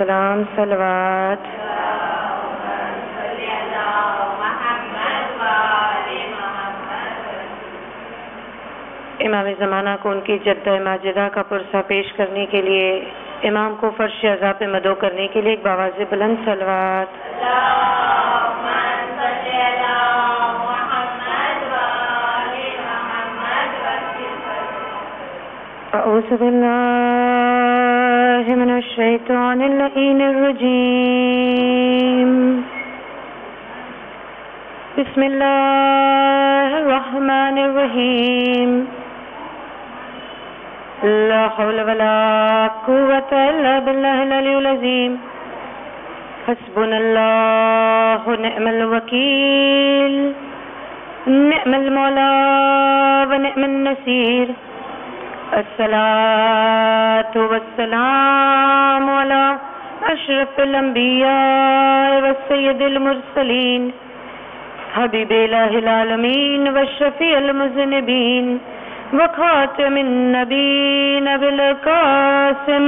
السلام صلوات. امام زمانہ کو ان کی جدہ ماجدہ کا پرسہ پیش کرنے کے لیے امام کو فرش عزا پہ مدعو کرنے کے لیے ایک باواز بلند صلوات. اعوذ باللہ من الشیطان اللعین الرجیم. بسم اللہ الرحمن الرحیم. لا حول ولا قوة الا باللہ العلی العظیم. حسبنا اللہ نعم الوکیل نعم المولا ونعم النصیر. الصلاة والسلام على اشرف الانبیاء والسید المرسلین حبیب الہ العالمین والشفیع المذنبین وخاتم النبیین بالقاسم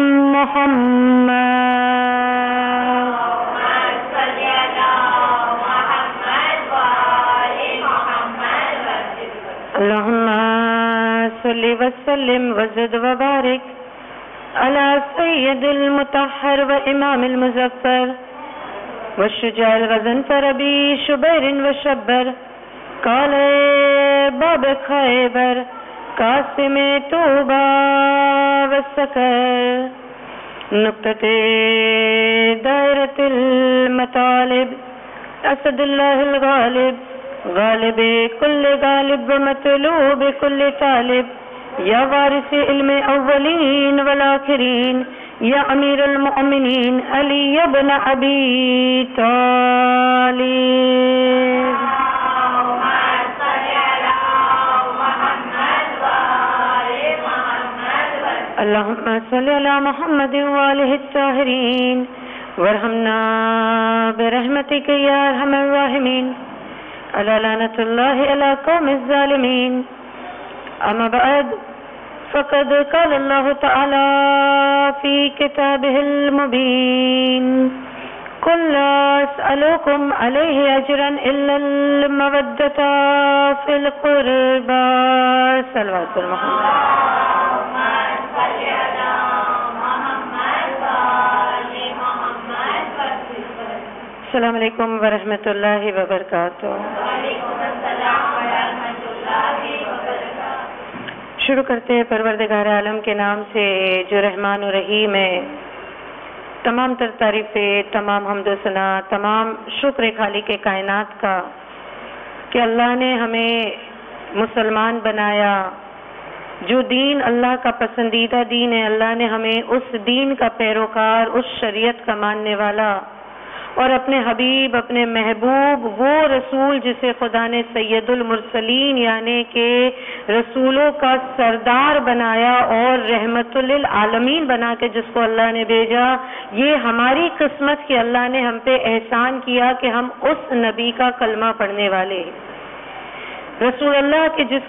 محمد. اللہم صلی وسلم وزد وبارک علی سید المطہر و امام المظفر والشجاع الغضنفر ابی شبیر وشبر قال باب خیبر قاسم توبہ والسکر نقطۃ دائرۃ المطالب اسد اللہ الغالب غالب کل غالب و مطلوب کل طالب یا وارث علم اولین والآخرین یا امیر المؤمنین علی ابن ابی طالب. اللہم صلی علی محمد وآلہ الطاہرین وارحمنا برحمتک یا ارحم الراحمین. الا لعنۃ اللہ علی قوم الظالمین. اما بعد فقد قال اللہ تعالی فی کتابہ المبین قل لا اسألکم علیہ اجرا الا المودۃ فی القربى. صلوات محمد. السلام علیکم ورحمۃ اللہ وبرکاتہ. شروع کرتے ہیں پروردگار عالم کے نام سے جو رحمان و رحیم ہے. تمام تر تعریفیں، تمام حمد و ثنا، تمام شکر خالق کائنات کا کہ اللہ نے ہمیں مسلمان بنایا. جو دین اللہ کا پسندیدہ دین ہے، اللہ نے ہمیں اس دین کا پیروکار، اس شریعت کا ماننے والا اور اپنے حبیب، اپنے محبوب، وہ رسول جسے خدا نے سید المرسلین یعنی کہ رسولوں کا سردار بنایا اور رحمت للعالمین بنا کے جس کو اللہ نے بھیجا. یہ ہماری قسمت کہ اللہ نے ہم پہ احسان کیا کہ ہم اس نبی کا کلمہ پڑھنے والے ہیں. رسول اللہ کے جن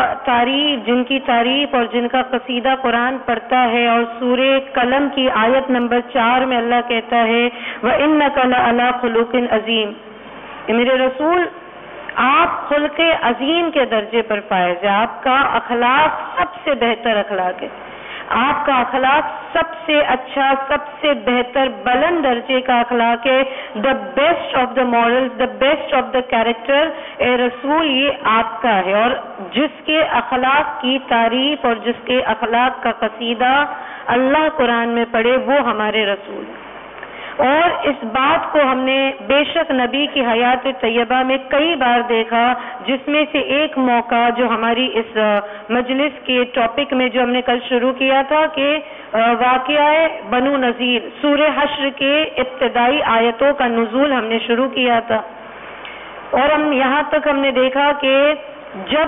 کی تعریف اور جن کا قصیدہ قرآن پڑھتا ہے، اور سورہ قلم کی آیت نمبر 4 میں اللہ کہتا ہے وَإِنَّكَ لَعَلَىٰ خُلُقٍ عَظِيمٍ. میرے رسول آپ خلق عظیم کے درجے پر فائز ہیں. آپ کا اخلاق سب سے بہتر اخلاق ہے. آپ کا اخلاق سب سے اچھا، سب سے بہتر بلند درجے کا اخلاق ہے. The best of the moral, the best of the character اے رسول یہ آپ کا ہے. اور جس کے اخلاق کی تعریف اور جس کے اخلاق کا قصیدہ اللہ قرآن میں پڑھے وہ ہمارے رسول. اور اس بات کو ہم نے بے شک نبی کی حیات طیبہ میں کئی بار دیکھا، جس میں سے ایک موقع جو ہماری اس مجلس کے ٹاپک میں جو ہم نے کل شروع کیا تھا کہ واقعہ بنو نذیر، سورہ حشر کے ابتدائی آیتوں کا نزول ہم نے شروع کیا تھا. اور ہم یہاں تک ہم نے دیکھا کہ جب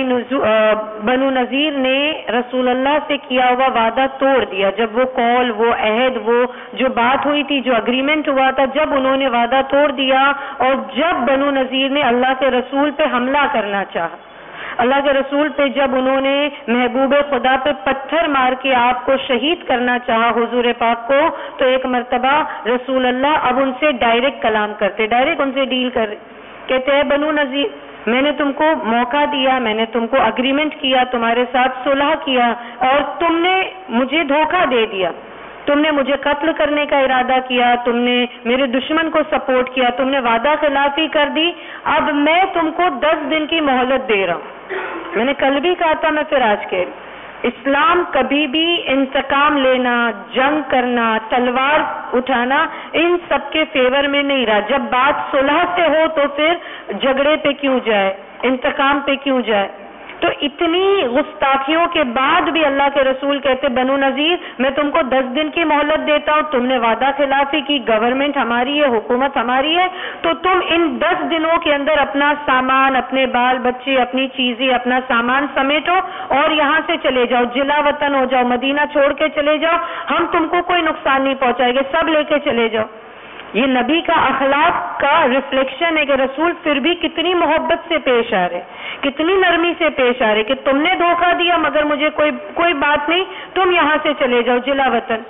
بنو نذیر نے رسول اللہ سے کیا ہوا وعدہ توڑ دیا، جب وہ قول، وہ عہد، وہ جو بات ہوئی تھی، جو اگریمنٹ ہوا تھا، جب انہوں نے وعدہ توڑ دیا اور جب بنو نذیر نے اللہ کے رسول پہ حملہ کرنا چاہا، اللہ کے رسول پہ جب انہوں نے محبوب خدا پہ پتھر مار کے آپ کو شہید کرنا چاہا حضور پاک کو، تو ایک مرتبہ رسول اللہ اب ان سے ڈائریکٹ کلام کرتے، ڈائریکٹ ان سے ڈیل کر رہے، کہتے ہیں بنو نذیر میں نے تم کو موقع دیا، میں نے تم کو اگریمنٹ کیا، تمہارے ساتھ صلح کیا، اور تم نے مجھے دھوکہ دے دیا، تم نے مجھے قتل کرنے کا ارادہ کیا، تم نے میرے دشمن کو سپورٹ کیا، تم نے وعدہ خلافی کر دی، اب میں تم کو 10 دن کی مہلت دے رہا ہوں۔ میں نے کل بھی کہا تھا، میں پھر آج کہہ رہی ہوں، اسلام کبھی بھی انتقام لینا، جنگ کرنا، تلوار اٹھانا، ان سب کے فیور میں نہیں رہا۔ جب بات صلح سے ہو تو پھر جھگڑے پہ کیوں جائے، انتقام پہ کیوں جائے؟ تو اتنی گستاخیوں کے بعد بھی اللہ کے رسول کہتے بنو نذیر میں تم کو 10 دن کی مہلت دیتا ہوں، تم نے وعدہ خلافی کی، گورنمنٹ ہماری ہے، حکومت ہماری ہے، تو تم ان 10 دنوں کے اندر اپنا سامان، اپنے بال بچے، اپنی چیزیں، اپنا سامان سمیٹو اور یہاں سے چلے جاؤ، جلا وطن ہو جاؤ، مدینہ چھوڑ کے چلے جاؤ، ہم تم کو کوئی نقصان نہیں پہنچائے گے، سب لے کے چلے جاؤ۔ یہ نبی کا اخلاق کا ریفلیکشن ہے کہ رسول پھر بھی کتنی محبت سے پیش آ رہے، کتنی نرمی سے پیش آ رہے کہ تم نے دھوکہ دیا مگر مجھے کوئی بات نہیں، تم یہاں سے چلے جاؤ جلا وطن۔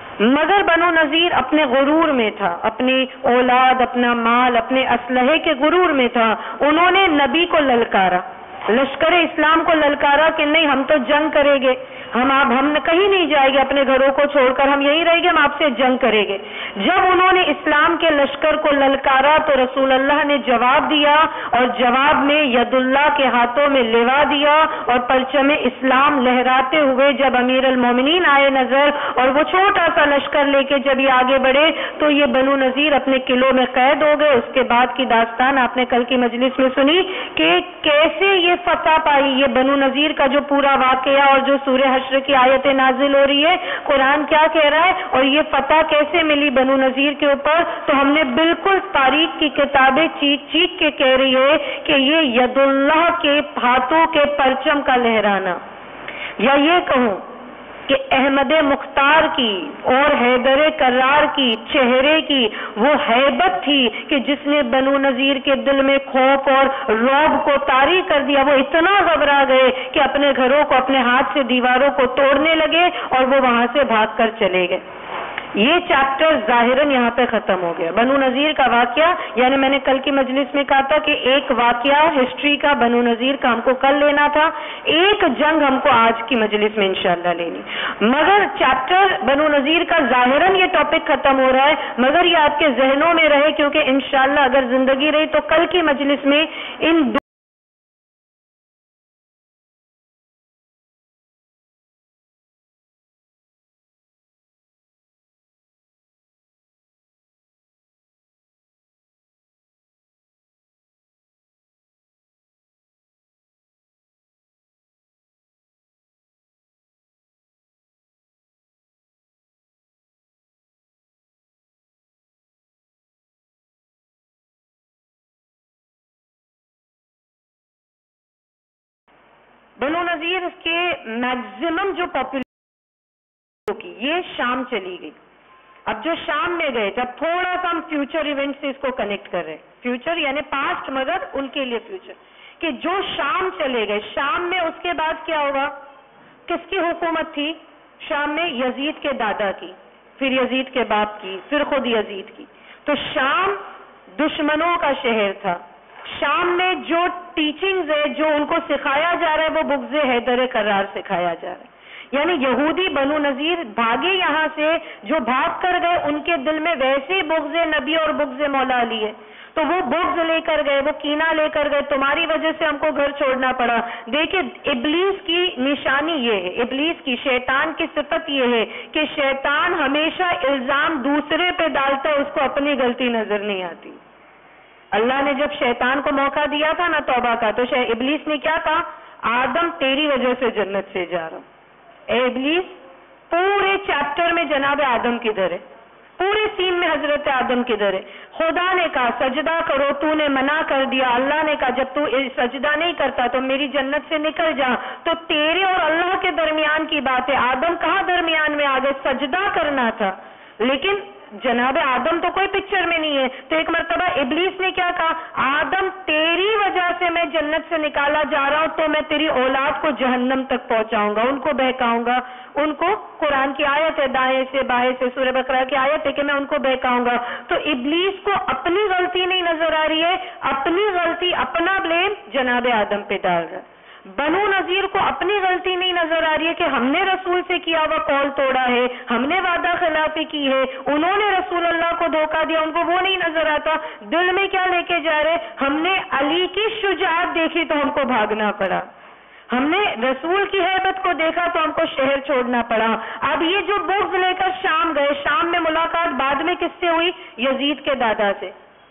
مگر بنو نذیر اپنے غرور میں تھا، اپنی اولاد، اپنا مال، اپنے اسلحے کے غرور میں تھا، انہوں نے نبی کو للکارا، لشکر اسلام کو للکارا کہ نہیں ہم تو جنگ کریں گے، ہم کہیں نہیں جائیں گے اپنے گھروں کو چھوڑ کر، ہم یہیں رہیں گے، ہم آپ سے جنگ کریں گے۔ جب انہوں نے اسلام کے لشکر کو للکارا تو رسول اللہ نے جواب دیا، اور جواب میں ید اللہ کے ہاتھوں میں لوا دیا اور پرچم اسلام لہراتے ہوئے جب امیر المومنین آئے نظر اور وہ چھوٹا سا لشکر لے کے جب یہ آگے بڑھے تو یہ بنو نذیر اپنے قلعوں میں قید ہو گئے۔ اس کے بعد کی داستان آپ نے کل کی مجلس میں سنی کہ کیسے یہ فتح پائی، یہ بنو نذیر کا جو پورا واقعہ اور جو سورہ حشر کی آیتیں نازل ہو رہی ہے، قرآن کیا کہہ رہا ہے اور یہ فتح کیسے ملی بنو نذیر کے اوپر، تو ہم نے بالکل تاریخ کی کتابیں چیخ چیخ کے کہہ رہی ہے کہ یہ ید اللہ کے ہاتھوں کے پرچم کا لہرانا، یا یہ کہوں کہ احمد مختار کی اور حیدر کرار کی چہرے کی وہ ہیبت تھی کہ جس نے بنو نذیر کے دل میں خوف اور رعب کو طاری کر دیا۔ وہ اتنا گھبرا گئے کہ اپنے گھروں کو، اپنے ہاتھ سے دیواروں کو توڑنے لگے اور وہ وہاں سے بھاگ کر چلے گئے۔ یہ چیپٹر ظاہراً یہاں پہ ختم ہو گیا۔ بنو نذیر کا واقعہ، یعنی میں نے کل کی مجلس میں کہا تھا کہ ایک واقعہ ہسٹری کا بنو نذیر کا ہم کو کل لینا تھا، ایک جنگ ہم کو آج کی مجلس میں انشاءاللہ لینی، مگر چیپٹر بنو نذیر کا ظاہراً یہ ٹاپک ختم ہو رہا ہے، مگر یہ آپ کے ذہنوں میں رہے کیونکہ انشاءاللہ اگر زندگی رہی تو کل کی مجلس میں ان بنو نذیر کے میکزیمم جو پاپولیشن کی یہ شام چلی گئی۔ اب جو شام میں گئے، جب تھوڑا سا ہم فیوچر ایونٹ سے اس کو کنیکٹ کر رہے ہیں، فیوچر یعنی پاسٹ مگر ان کے لیے فیوچر، کہ جو شام چلے گئے، شام میں اس کے بعد کیا ہوگا؟ کس کی حکومت تھی شام میں؟ یزید کے دادا کی، پھر یزید کے باپ کی، پھر خود یزید کی۔ تو شام دشمنوں کا شہر تھا۔ شام میں جو ٹیچنگز ہے، جو ان کو سکھایا جا رہا ہے، وہ بغض حیدر کرار سکھایا جا رہا ہے۔ یعنی یہودی بنو نذیر بھاگے یہاں سے، جو بھاگ کر گئے ان کے دل میں ویسے بغض نبی اور بغض مولا علی ہے، تو وہ بغض لے کر گئے، وہ کینہ لے کر گئے، تمہاری وجہ سے ہم کو گھر چھوڑنا پڑا۔ دیکھیں ابلیس کی نشانی یہ ہے، ابلیس کی، شیطان کی صفت یہ ہے کہ شیطان ہمیشہ الزام دوسرے پہ ڈالتا ہے، اس کو اپنی غلطی نظر نہیں آتی۔ اللہ نے جب شیطان کو موقع دیا تھا نا توبہ کا، تو ابلیس نے کیا کہا؟ آدم تیری وجہ سے جنت سے جا رہا ہوں۔ اے ابلیس، پورے چیپٹر میں جناب آدم کدھر ہے؟ پورے سین میں حضرت آدم کدھر ہے؟ خدا نے کہا سجدہ کرو، تو نے منع کر دیا۔ اللہ نے کہا جب تو سجدہ نہیں کرتا تو میری جنت سے نکل جا۔ تو تیرے اور اللہ کے درمیان کی بات ہے، آدم کہاں درمیان میں آ گئے؟ سجدہ کرنا تھا، لیکن جناب آدم تو کوئی پکچر میں نہیں ہے. تو ایک مرتبہ ابلیس نے کیا کہا, آدم تیری وجہ سے میں جنت سے نکالا جا رہا ہوں, تو میں تیری اولاد کو جہنم تک پہنچاؤں گا, ان کو بہکاؤں گا. ان کو قرآن کی آیت ہے, دائیں سے بائیں سے سورہ بقرہ کی آیت ہے کہ میں ان کو بہکاؤں گا. تو ابلیس کو اپنی غلطی نہیں نظر آ رہی ہے, اپنی غلطی, اپنا بلیم جناب آدم پہ ڈال رہا ہے. بنو نذیر کو اپنی غلطی نہیں نظر آ رہی ہے کہ ہم نے رسول سے کیا ہوا قول توڑا ہے, ہم نے وعدہ خلافی کی ہے, انہوں نے رسول اللہ کو دھوکہ دیا, ان کو وہ نہیں نظر آتا. دل میں کیا لے کے جا رہے, ہم نے علی کی شجاعت دیکھی تو ہم کو بھاگنا پڑا, ہم نے رسول کی ہیبت کو دیکھا تو ہم کو شہر چھوڑنا پڑا. اب یہ جو بغض لے کر شام گئے, شام میں ملاقات بعد میں کس سے ہوئی, یزید کے دادا سے,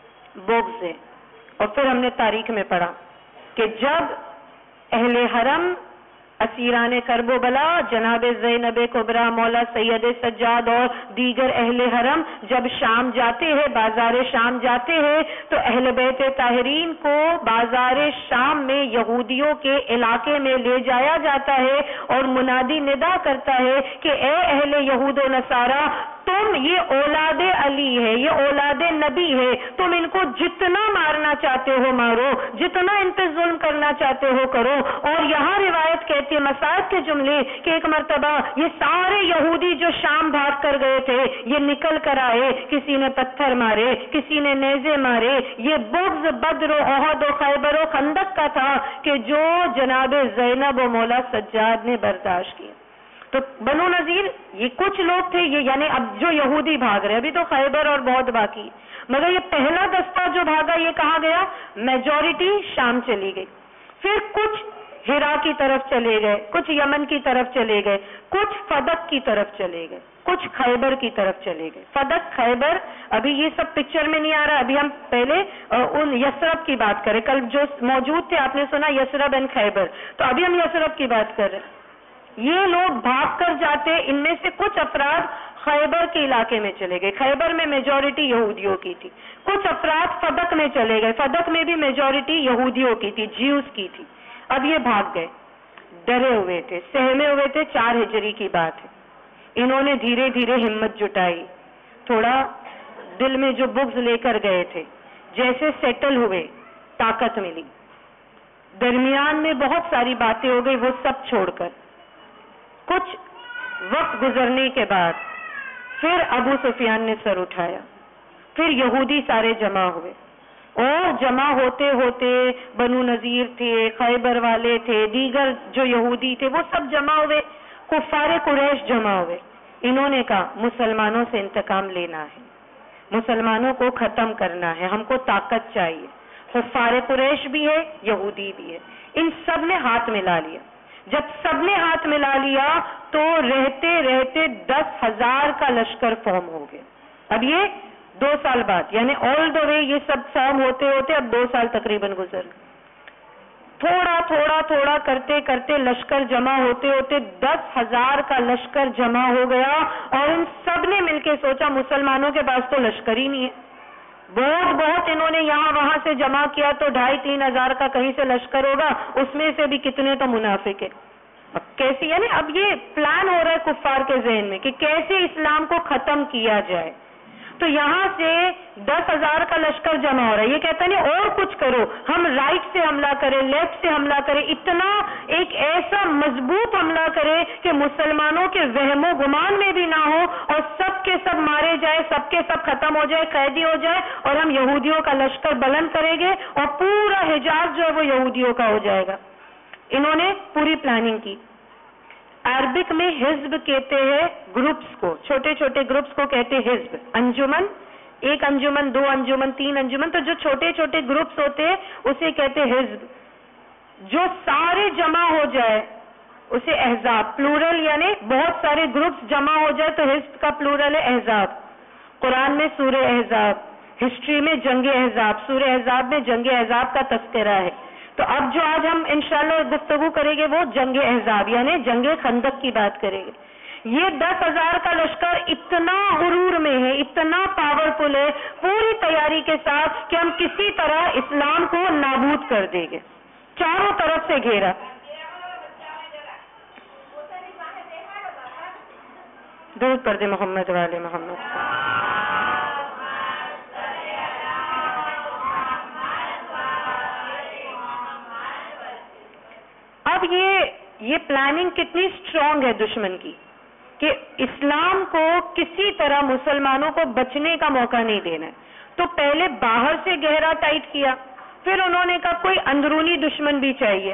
بغض سے. اور پھر ہم نے تاریخ میں پڑھا کہ جب اہل حرم اسیران کرب و بلا, جناب زینب کبریٰ, مولا سید سجاد اور دیگر اہل حرم جب شام جاتے ہیں, بازار شام جاتے ہیں, تو اہل بیت طاہرین کو بازار شام میں یہودیوں کے علاقے میں لے جایا جاتا ہے اور منادی ندا کرتا ہے کہ اے اہل یہود و نصارہ, تم یہ اولاد علی ہے, یہ اولاد نبی ہے, تم ان کو جتنا مارنا چاہتے ہو مارو, جتنا ان پہ ظلم کرنا چاہتے ہو کرو. اور یہاں روایت کہتی ہے, مسائل کے جملے, کہ ایک مرتبہ یہ سارے یہودی جو شام بھاگ کر گئے تھے, یہ نکل کر آئے, کسی نے پتھر مارے, کسی نے نیزے مارے. یہ بغض بدر و احد و خیبر و خندق کا تھا کہ جو جناب زینب و مولا سجاد نے برداشت کیا. تو بنو نذیر یہ کچھ لوگ تھے, یہ یعنی اب جو یہودی بھاگ رہے, ابھی تو خیبر اور بہت باقی, مگر یہ پہلا دستہ جو بھاگا یہ کہاں گیا, میجورٹی شام چلی گئی. پھر کچھ ہرا کی طرف چلے گئے, کچھ یمن کی طرف چلے گئے, کچھ فدق کی طرف چلے گئے, کچھ خیبر کی طرف چلے گئے. فدق, خیبر, ابھی یہ سب پکچر میں نہیں آ رہا. ابھی ہم پہلے ان یثرب کی بات کریں, کل جو موجود تھے آپ نے سنا یثرب اینڈ خیبر, تو ابھی ہم یثرب کی بات کر رہے ہیں. یہ لوگ بھاگ کر جاتے, ان میں سے کچھ افراد خیبر کے علاقے میں چلے گئے, خیبر میں میجورٹی یہودیوں کی تھی. کچھ افراد فدق میں چلے گئے, فدق میں بھی میجورٹی یہودیوں کی تھی, جیوز کی تھی. اب یہ بھاگ گئے, ڈرے ہوئے تھے, سہمے ہوئے تھے. 4 ہجری کی بات ہے. انہوں نے دھیرے دھیرے ہمت جٹائی, تھوڑا دل میں جو بغض لے کر گئے تھے جیسے سیٹل ہوئے, طاقت ملی. درمیان میں بہت ساری باتیں ہو گئی, وہ سب چھوڑ کر کچھ وقت گزرنے کے بعد پھر ابو سفیان نے سر اٹھایا, پھر یہودی سارے جمع ہوئے, اور جمع ہوتے ہوتے بنو نذیر تھے, خیبر والے تھے, دیگر جو یہودی تھے وہ سب جمع ہوئے, کفار قریش جمع ہوئے. انہوں نے کہا مسلمانوں سے انتقام لینا ہے, مسلمانوں کو ختم کرنا ہے, ہم کو طاقت چاہیے. کفار قریش بھی ہے, یہودی بھی ہے, ان سب نے ہاتھ ملا لیا. جب سب نے ہاتھ ملا لیا تو رہتے رہتے 10,000 کا لشکر فارم ہو گیا. اب یہ 2 سال بعد, یعنی آل دا وے یہ سب فارم ہوتے ہوتے اب 2 سال تقریباً گزر گئے. تھوڑا تھوڑا تھوڑا کرتے کرتے لشکر جمع ہوتے ہوتے 10,000 کا لشکر جمع ہو گیا, اور ان سب نے مل کے سوچا مسلمانوں کے پاس تو لشکر ہی نہیں ہے. بہت انہوں نے یہاں وہاں سے جمع کیا تو 2,500-3 ہزار کا کہیں سے لشکر ہوگا, اس میں سے بھی کتنے تو منافق ہیں. اب کیسے, یعنی اب یہ پلان ہو رہا ہے کفار کے ذہن میں کہ کیسے اسلام کو ختم کیا جائے. تو یہاں سے 10,000 کا لشکر جمع ہو رہا ہے. یہ کہتا نہیں اور کچھ کرو, ہم رائٹ سے حملہ کریں, لیفٹ سے حملہ کریں, اتنا ایک ایسا مضبوط حملہ کرے کہ مسلمانوں کے وہم و گمان میں بھی نہ ہو, اور سب کے سب مارے جائے, سب کے سب ختم ہو جائے, قیدی ہو جائے, اور ہم یہودیوں کا لشکر بلند کریں گے اور پورا حجاز جو ہے وہ یہودیوں کا ہو جائے گا. انہوں نے پوری پلاننگ کی. عربک میں حزب کہتے ہیں گروپس کو, چھوٹے چھوٹے گروپس کو کہتے ہیں حزب. انجمن, 1 انجمن, 2 انجمن, 3 انجمن, تو جو چھوٹے چھوٹے گروپس ہوتے ہیں اسے کہتے ہیں حزب. جو سارے جمع ہو جائے اسے احزاب, پلورل, یعنی بہت سارے گروپس جمع ہو جائے تو حزب کا پلورل ہے احزاب. قرآن میں سورہ احزاب, ہسٹری میں جنگ احزاب, سورہ احزاب میں جنگ احزاب کا تذکرہ ہے. تو اب جو آج ہم انشاءاللہ گفتگو کریں گے وہ جنگ احزاب یعنی جنگ خندق کی بات کریں گے. یہ 10,000 کا لشکر اتنا غرور میں ہے, اتنا پاورفل ہے, پوری تیاری کے ساتھ کہ ہم کسی طرح اسلام کو نابود کر دیں گے. چاروں طرف سے گھیرا. درود پڑھ دے محمد والے محمد. یہ پلاننگ کتنی اسٹرانگ ہے دشمن کی کہ اسلام کو کسی طرح مسلمانوں کو بچنے کا موقع نہیں دینا ہے. تو پہلے باہر سے گہرا ٹائٹ کیا, پھر انہوں نے کہا کوئی اندرونی دشمن بھی چاہیے.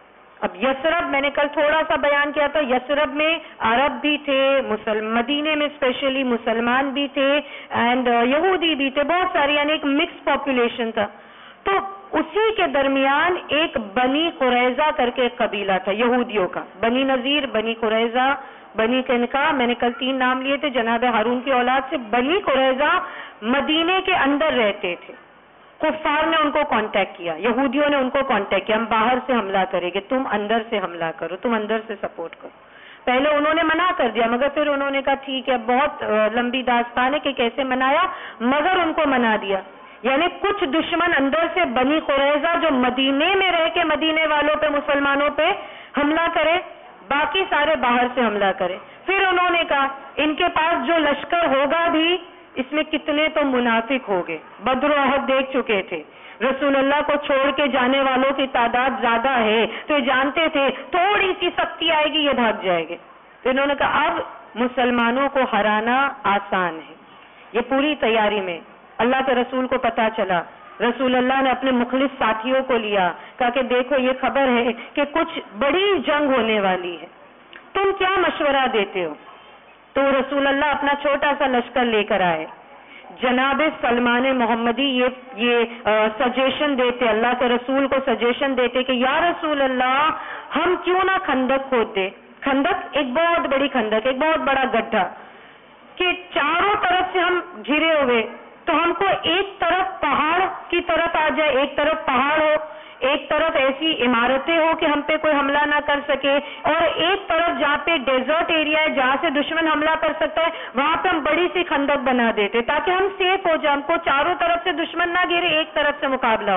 اب یثرب میں نے کل تھوڑا سا بیان کیا تھا, یثرب میں عرب بھی تھے, مدینے میں اسپیشلی مسلمان بھی تھے اینڈ یہودی بھی تھے, بہت ساری, یعنی ایک مکس پاپولیشن تھا. تو اسی کے درمیان ایک بنی قریظہ کر کے ایک قبیلہ تھا یہودیوں کا, بنی نذیر, بنی قریظہ, بنی قینقاع. میں نے کل 3 نام لیے تھے جناب ہارون کی اولاد سے. بنی قریظہ مدینے کے اندر رہتے تھے. کفار نے ان کو کانٹیکٹ کیا, یہودیوں نے ان کو کانٹیکٹ کیا, ہم باہر سے حملہ کریں گے, تم اندر سے حملہ کرو, تم اندر سے سپورٹ کرو. پہلے انہوں نے منع کر دیا, مگر پھر انہوں نے کہا ٹھیک ہے, بہت لمبی داستان ہے کہ کیسے منایا, مگر ان کو منا دیا. یعنی کچھ دشمن اندر سے بنی قریظہ جو مدینے میں رہ کے مدینے والوں پہ, مسلمانوں پہ حملہ کرے, باقی سارے باہر سے حملہ کرے. پھر انہوں نے کہا ان کے پاس جو لشکر ہوگا بھی اس میں کتنے تو منافق ہو گئے, بدر و احد دیکھ چکے تھے, رسول اللہ کو چھوڑ کے جانے والوں کی تعداد زیادہ ہے, تو یہ جانتے تھے تھوڑی سی سختی آئے گی یہ بھاگ جائے گے. تو انہوں نے کہا اب مسلمانوں کو ہرانا آسان ہے. یہ پوری تیاری میں اللہ کے رسول کو پتا چلا, رسول اللہ نے اپنے مخلص ساتھیوں کو لیا, کہا کہ دیکھو یہ خبر ہے کہ کچھ بڑی جنگ ہونے والی ہے, تم کیا مشورہ دیتے ہو؟ تو رسول اللہ اپنا چھوٹا سا لشکر لے کر آئے. جناب سلمان محمدی یہ سجیشن دیتے, اللہ کے رسول کو سجیشن دیتے کہ یا رسول اللہ ہم کیوں نہ خندق کھود دے. خندق ایک بہت بڑی خندق, ایک بہت بڑا گڈھا کہ چاروں طرف سے ہم گھرے ہوئے, تو ہم کو ایک طرف پہاڑ کی طرف آ جائے, ایک طرف پہاڑ ہو, ایک طرف ایسی عمارتیں ہو کہ ہم پہ کوئی حملہ نہ کر سکے, اور ایک طرف جہاں پہ ڈیزرٹ ایریا ہے جہاں سے دشمن حملہ کر سکتا ہے وہاں پہ ہم بڑی سی خندق بنا دیتے تاکہ ہم سیف ہو جائیں, ہم کو چاروں طرف سے دشمن نہ گھیرے, ایک طرف سے مقابلہ ہو.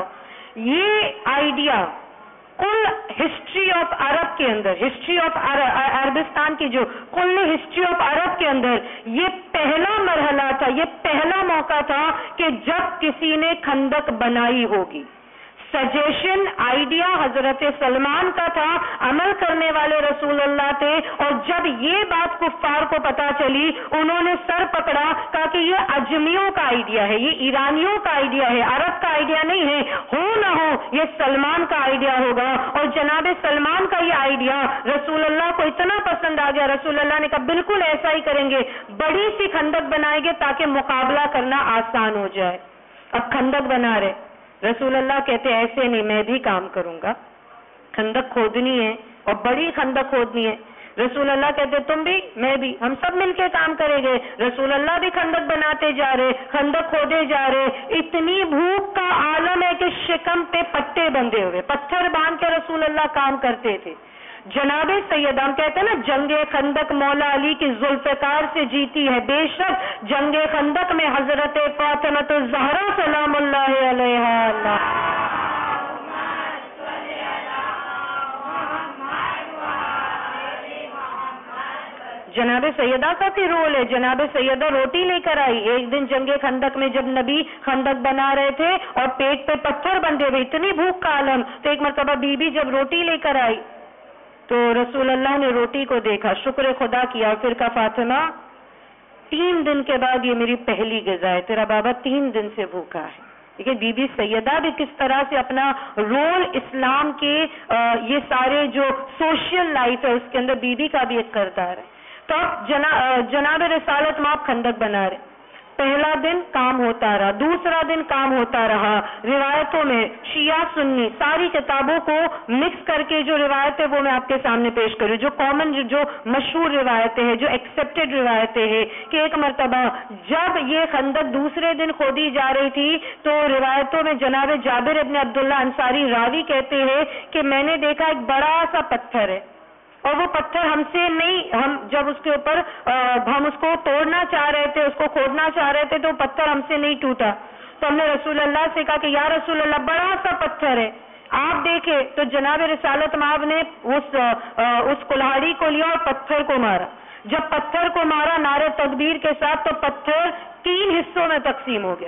یہ آئیڈیا کل ہسٹری آف عرب کے اندر, ہسٹری آف عربستان کی جو کل ہسٹری آف عرب کے اندر یہ پہلا مرحلہ تھا, یہ پہلا موقع تھا کہ جب کسی نے خندق بنائی ہوگی. سجیشن آئیڈیا حضرت سلمان کا تھا, عمل کرنے والے رسول اللہ تھے, اور جب یہ بات کفار کو پتا چلی انہوں نے سر پکڑا, کہا کہ یہ اجمیوں کا آئیڈیا ہے, یہ ایرانیوں کا آئیڈیا ہے, عرب کا آئیڈیا نہیں ہے, ہو نہ ہو یہ سلمان کا آئیڈیا ہوگا. اور جناب سلمان کا یہ آئیڈیا رسول اللہ کو اتنا پسند آ گیا, رسول اللہ نے کہا بالکل ایسا ہی کریں گے, بڑی سی خندق بنائیں گے تاکہ مقابلہ کرنا آسان ہو جائے. اب خندق بنا رہے, رسول اللہ کہتے ایسے نہیں, میں بھی کام کروں گا, خندق کھودنی ہے اور بڑی خندق کھودنی ہے. رسول اللہ کہتے تم بھی میں بھی, ہم سب مل کے کام کریں گے. رسول اللہ بھی خندق بناتے جا رہے, خندق کھودے جا رہے. اتنی بھوک کا عالم ہے کہ شکم پہ پٹے بندھے ہوئے, پتھر باندھ کے رسول اللہ کام کرتے تھے. جناب سید, ہم کہتے ہیں نا جنگ خندق مولا علی کی ذوالفقار سے جیتی ہے, بے شک جنگ خندق میں حضرت فاطمہ الزہرا سلام اللہ علیہا. جناب سیدہ کا بھی رول ہے, جناب سیدہ روٹی لے کر آئی. ایک دن جنگ خندق میں جب نبی خندق بنا رہے تھے اور پیٹ پہ پتھر بندھے ہوئے, اتنی بھوک کا عالم, تو ایک مرتبہ بی بی جب روٹی لے کر آئی تو رسول اللہ نے روٹی کو دیکھا, شکر خدا کیا, پھر کہا فاطمہ 3 دن کے بعد یہ میری پہلی غذا ہے, تیرا بابا 3 دن سے بھوکا ہے. دیکھیے بی بی سیدہ بھی کس طرح سے اپنا رول اسلام کے یہ سارے جو سوشل لائف ہے اس کے اندر بی بی کا بھی ایک کردار ہے. تو اب جناب رسالت میں آپ خندق بنا رہے, پہلا دن کام ہوتا رہا, دوسرا دن کام ہوتا رہا. روایتوں میں شیعہ سنی ساری کتابوں کو مکس کر کے جو روایتیں وہ میں آپ کے سامنے پیش کروں, جو کامن جو مشہور روایتیں ہیں, جو ایکسیپٹڈ روایتیں ہیں, کہ ایک مرتبہ جب یہ خندق دوسرے دن کھودی جا رہی تھی تو روایتوں میں جناب جابر ابن عبداللہ انصاری راوی کہتے ہیں کہ میں نے دیکھا ایک بڑا سا پتھر ہے, اور وہ پتھر ہم سے نہیں, ہم جب اس کے اوپر ہم اس کو توڑنا چاہ رہے تھے, اس کو کھودنا چاہ رہے تھے, تو پتھر ہم سے نہیں ٹوٹا. تو ہم نے رسول اللہ سے کہا کہ یا رسول اللہ بڑا سا پتھر ہے, آپ دیکھیں. تو جناب رسالت مآب نے اس کلہاڑی کو لیا اور پتھر کو مارا. جب پتھر کو مارا نعرے تکبیر کے ساتھ, تو پتھر 3 حصوں میں تقسیم ہو گیا.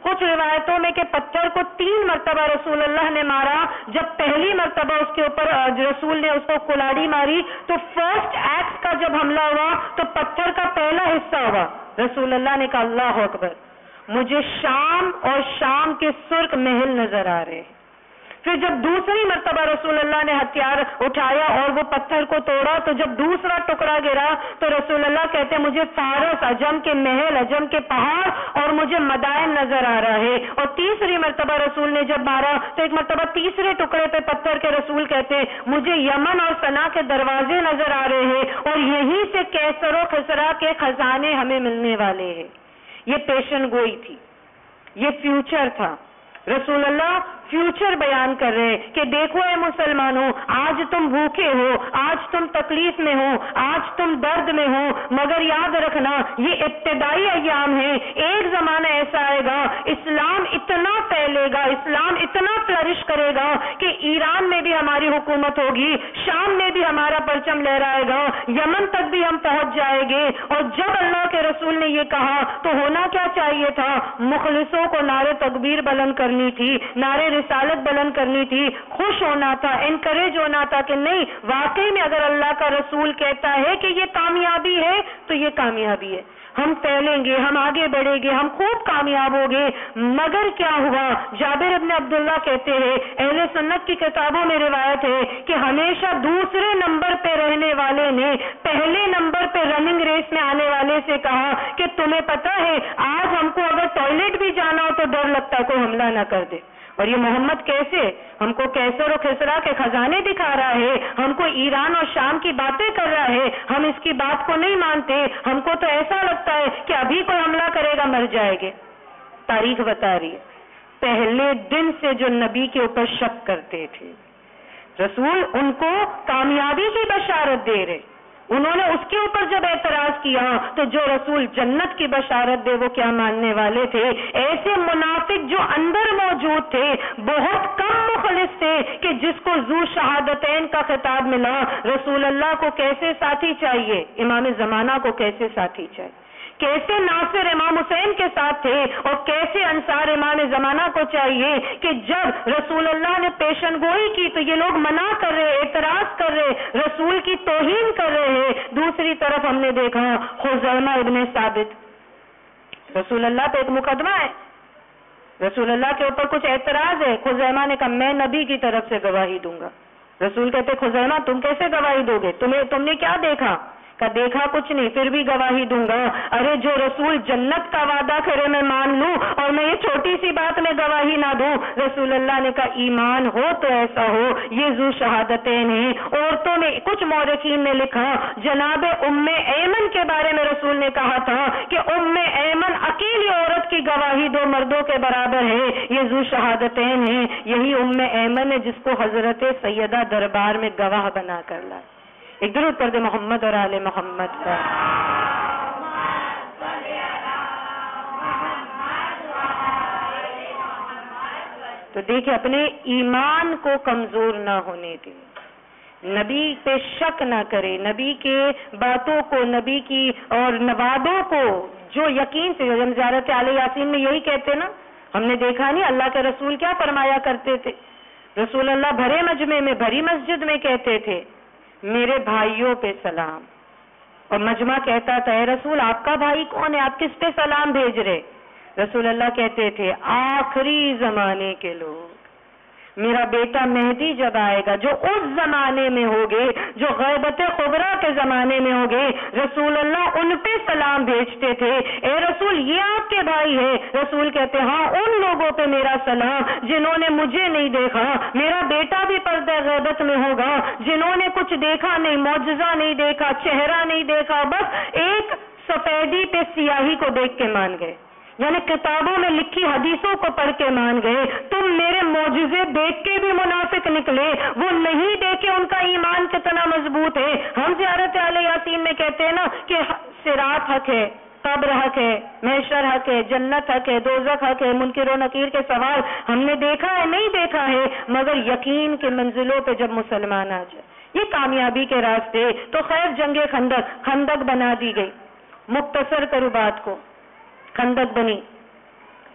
کچھ روایتوں میں کہ پتھر کو 3 مرتبہ رسول اللہ نے مارا. جب پہلی مرتبہ اس کے اوپر رسول نے اس کو کلاڑی ماری تو فرسٹ ایکس کا جب حملہ ہوا تو پتھر کا پہلا حصہ ہوا. رسول اللہ نے کہا اللہ اکبر، مجھے شام اور شام کے سرخ محل نظر آ رہے. پھر جب دوسری مرتبہ رسول اللہ نے ہتھیار اٹھایا اور وہ پتھر کو توڑا تو جب دوسرا ٹکڑا گرا تو رسول اللہ کہتے ہیں مجھے فارس، عجم کے محل، عجم کے پہاڑ اور مجھے مدائن نظر آ رہا ہے. اور تیسری مرتبہ رسول نے جب مارا تو ایک مرتبہ تیسرے ٹکڑے پہ پتھر کے رسول کہتے ہیں مجھے یمن اور سنا کے دروازے نظر آ رہے ہیں اور یہیں سے کیسر و خسرا کے خزانے ہمیں ملنے والے ہیں. یہ پیشن گوئی تھی، یہ فیوچر تھا. رسول اللہ فیوچر بیان کر رہے کہ دیکھو اے مسلمانوں، آج تم بھوکے ہو، آج تم تکلیف میں ہو، آج تم درد میں ہو، مگر یاد رکھنا یہ ابتدائی ایام ہیں. ایک زمانہ ایسا آئے گا اسلام اتنا پھیلے گا، اسلام اتنا فلرش کرے گا کہ ایران میں بھی ہماری حکومت ہوگی، شام میں بھی ہمارا پرچم لہرائے گا، یمن تک بھی ہم پہنچ جائیں گے. اور جب اللہ کے رسول نے یہ کہا تو ہونا کیا چاہیے تھا؟ مخلصوں کو نعرے تکبیر بلند کرنی تھی، نعرے رسالت بلند کرنی تھی، خوش ہونا تھا، انکریج ہونا تھا کہ نہیں واقعی میں اگر اللہ کا رسول کہتا ہے کہ یہ کامیابی ہے تو یہ کامیابی ہے. ہم پھیلیں گے، ہم آگے بڑھیں گے، ہم خوب کامیاب ہوں گے. مگر کیا ہوا؟ جابر ابن عبداللہ کہتے ہیں اہل سنت کی کتابوں میں روایت ہے کہ ہمیشہ دوسرے نمبر پہ رہنے والے نے پہلے نمبر پہ رننگ ریس میں آنے والے سے کہا کہ تمہیں پتہ ہے آج ہم کو اگر ٹوائلٹ بھی جانا ہو تو ڈر لگتا ہے کوئی حملہ نہ کر دے. اور یہ محمد کیسے ہم کو کیسر و خسرا کے خزانے دکھا رہا ہے، ہم کو ایران اور شام کی باتیں کر رہا ہے، ہم اس کی بات کو نہیں مانتے. ہم کو تو ایسا لگتا ہے کہ ابھی کوئی حملہ کرے گا مر جائے گے. تاریخ بتا رہی ہے پہلے دن سے جو نبی کے اوپر شک کرتے تھے رسول ان کو کامیابی کی بشارت دے رہے. انہوں نے اس کے اوپر جب اعتراض کیا تو جو رسول جنت کی بشارت دے وہ کیا ماننے والے تھے؟ ایسے منافق جو اندر موجود تھے، بہت کم مخلص تھے کہ جس کو ذو شہادتین کا خطاب ملا. رسول اللہ کو کیسے ساتھی چاہیے، امام زمانہ کو کیسے ساتھی چاہیے، کیسے ناصر امام حسین کے ساتھ تھے اور کیسے انصار امام زمانہ کو چاہیے کہ جب رسول اللہ نے پیشن گوئی کی تو یہ لوگ منع کر رہے، اعتراض کر رہے، رسول کی توہین کر رہے ہیں. دوسری طرف ہم نے دیکھا خزیمہ ابن ثابت، رسول اللہ پہ ایک مقدمہ ہے، رسول اللہ کے اوپر کچھ اعتراض ہے. خزیمہ نے کہا میں نبی کی طرف سے گواہی دوں گا. رسول کہتے خزیمہ تم کیسے گواہی دو گے، تم نے کیا دیکھا؟ کہ دیکھا کچھ نہیں پھر بھی گواہی دوں گا. ارے جو رسول جنت کا وعدہ کرے میں مان لوں اور میں یہ چھوٹی سی بات میں گواہی نہ دوں. رسول اللہ نے کہا ایمان ہو تو ایسا ہو، یہ ذو شہادتین ہیں. عورتوں میں کچھ مورخین نے لکھا جناب ام ایمن کے بارے میں رسول نے کہا تھا کہ ام ایمن اکیلی عورت کی گواہی 2 مردوں کے برابر ہے، یہ ذو شہادتین ہیں. یہی ام ایمن ہے جس کو حضرت سیدہ دربار میں گواہ بنا کر لائے. ایک درود پڑھ دے محمد اور آل محمد کا. تو دیکھیں اپنے ایمان کو کمزور نہ ہونے دیں، نبی پہ شک نہ کرے، نبی کے باتوں کو، نبی کی اور نوادوں کو جو یقین سے. ہم زیارت آل یاسین میں یہی کہتے نا، ہم نے دیکھا نہیں اللہ کے رسول کیا فرمایا کرتے تھے. رسول اللہ بھرے مجمع میں، بھری مسجد میں کہتے تھے میرے بھائیوں پہ سلام، اور مجمع کہتا تھا اے رسول آپ کا بھائی کون ہے، آپ کس پہ سلام بھیج رہے؟ رسول اللہ کہتے تھے آخری زمانے کے لوگ، میرا بیٹا مہدی جب آئے گا جو اس زمانے میں ہوگے، جو غیبت خبرا کے زمانے میں ہوگے، رسول اللہ ان پہ سلام بھیجتے تھے. اے رسول یہ آپ کے بھائی ہے؟ رسول کہتے ہاں ان لوگوں پہ میرا سلام جنہوں نے مجھے نہیں دیکھا. میرا بیٹا بھی پردہ غیبت میں ہوگا، جنہوں نے کچھ دیکھا نہیں، معجزہ نہیں دیکھا، چہرہ نہیں دیکھا، بس ایک سفیدی پہ سیاہی کو دیکھ کے مان گئے، یعنی کتابوں میں لکھی حدیثوں کو پڑھ کے مان گئے. تم میرے معجزے دیکھ کے بھی منافق نکلے، وہ نہیں دیکھے ان کا ایمان کتنا مضبوط ہے. ہم زیارت آل یاسین میں کہتے ہیں نا کہ صراط حق ہے، قبر حق ہے، محشر حق ہے، جنت حق ہے، دوزخ حق ہے، منکر و نکیر کے سوال ہم نے دیکھا ہے نہیں دیکھا ہے، مگر یقین کے منزلوں پہ جب مسلمان آ جائے یہ کامیابی کے راستے. تو خیر جنگ خندق بنا دی گئی. مختصر کرو بات کو، خندق بنی،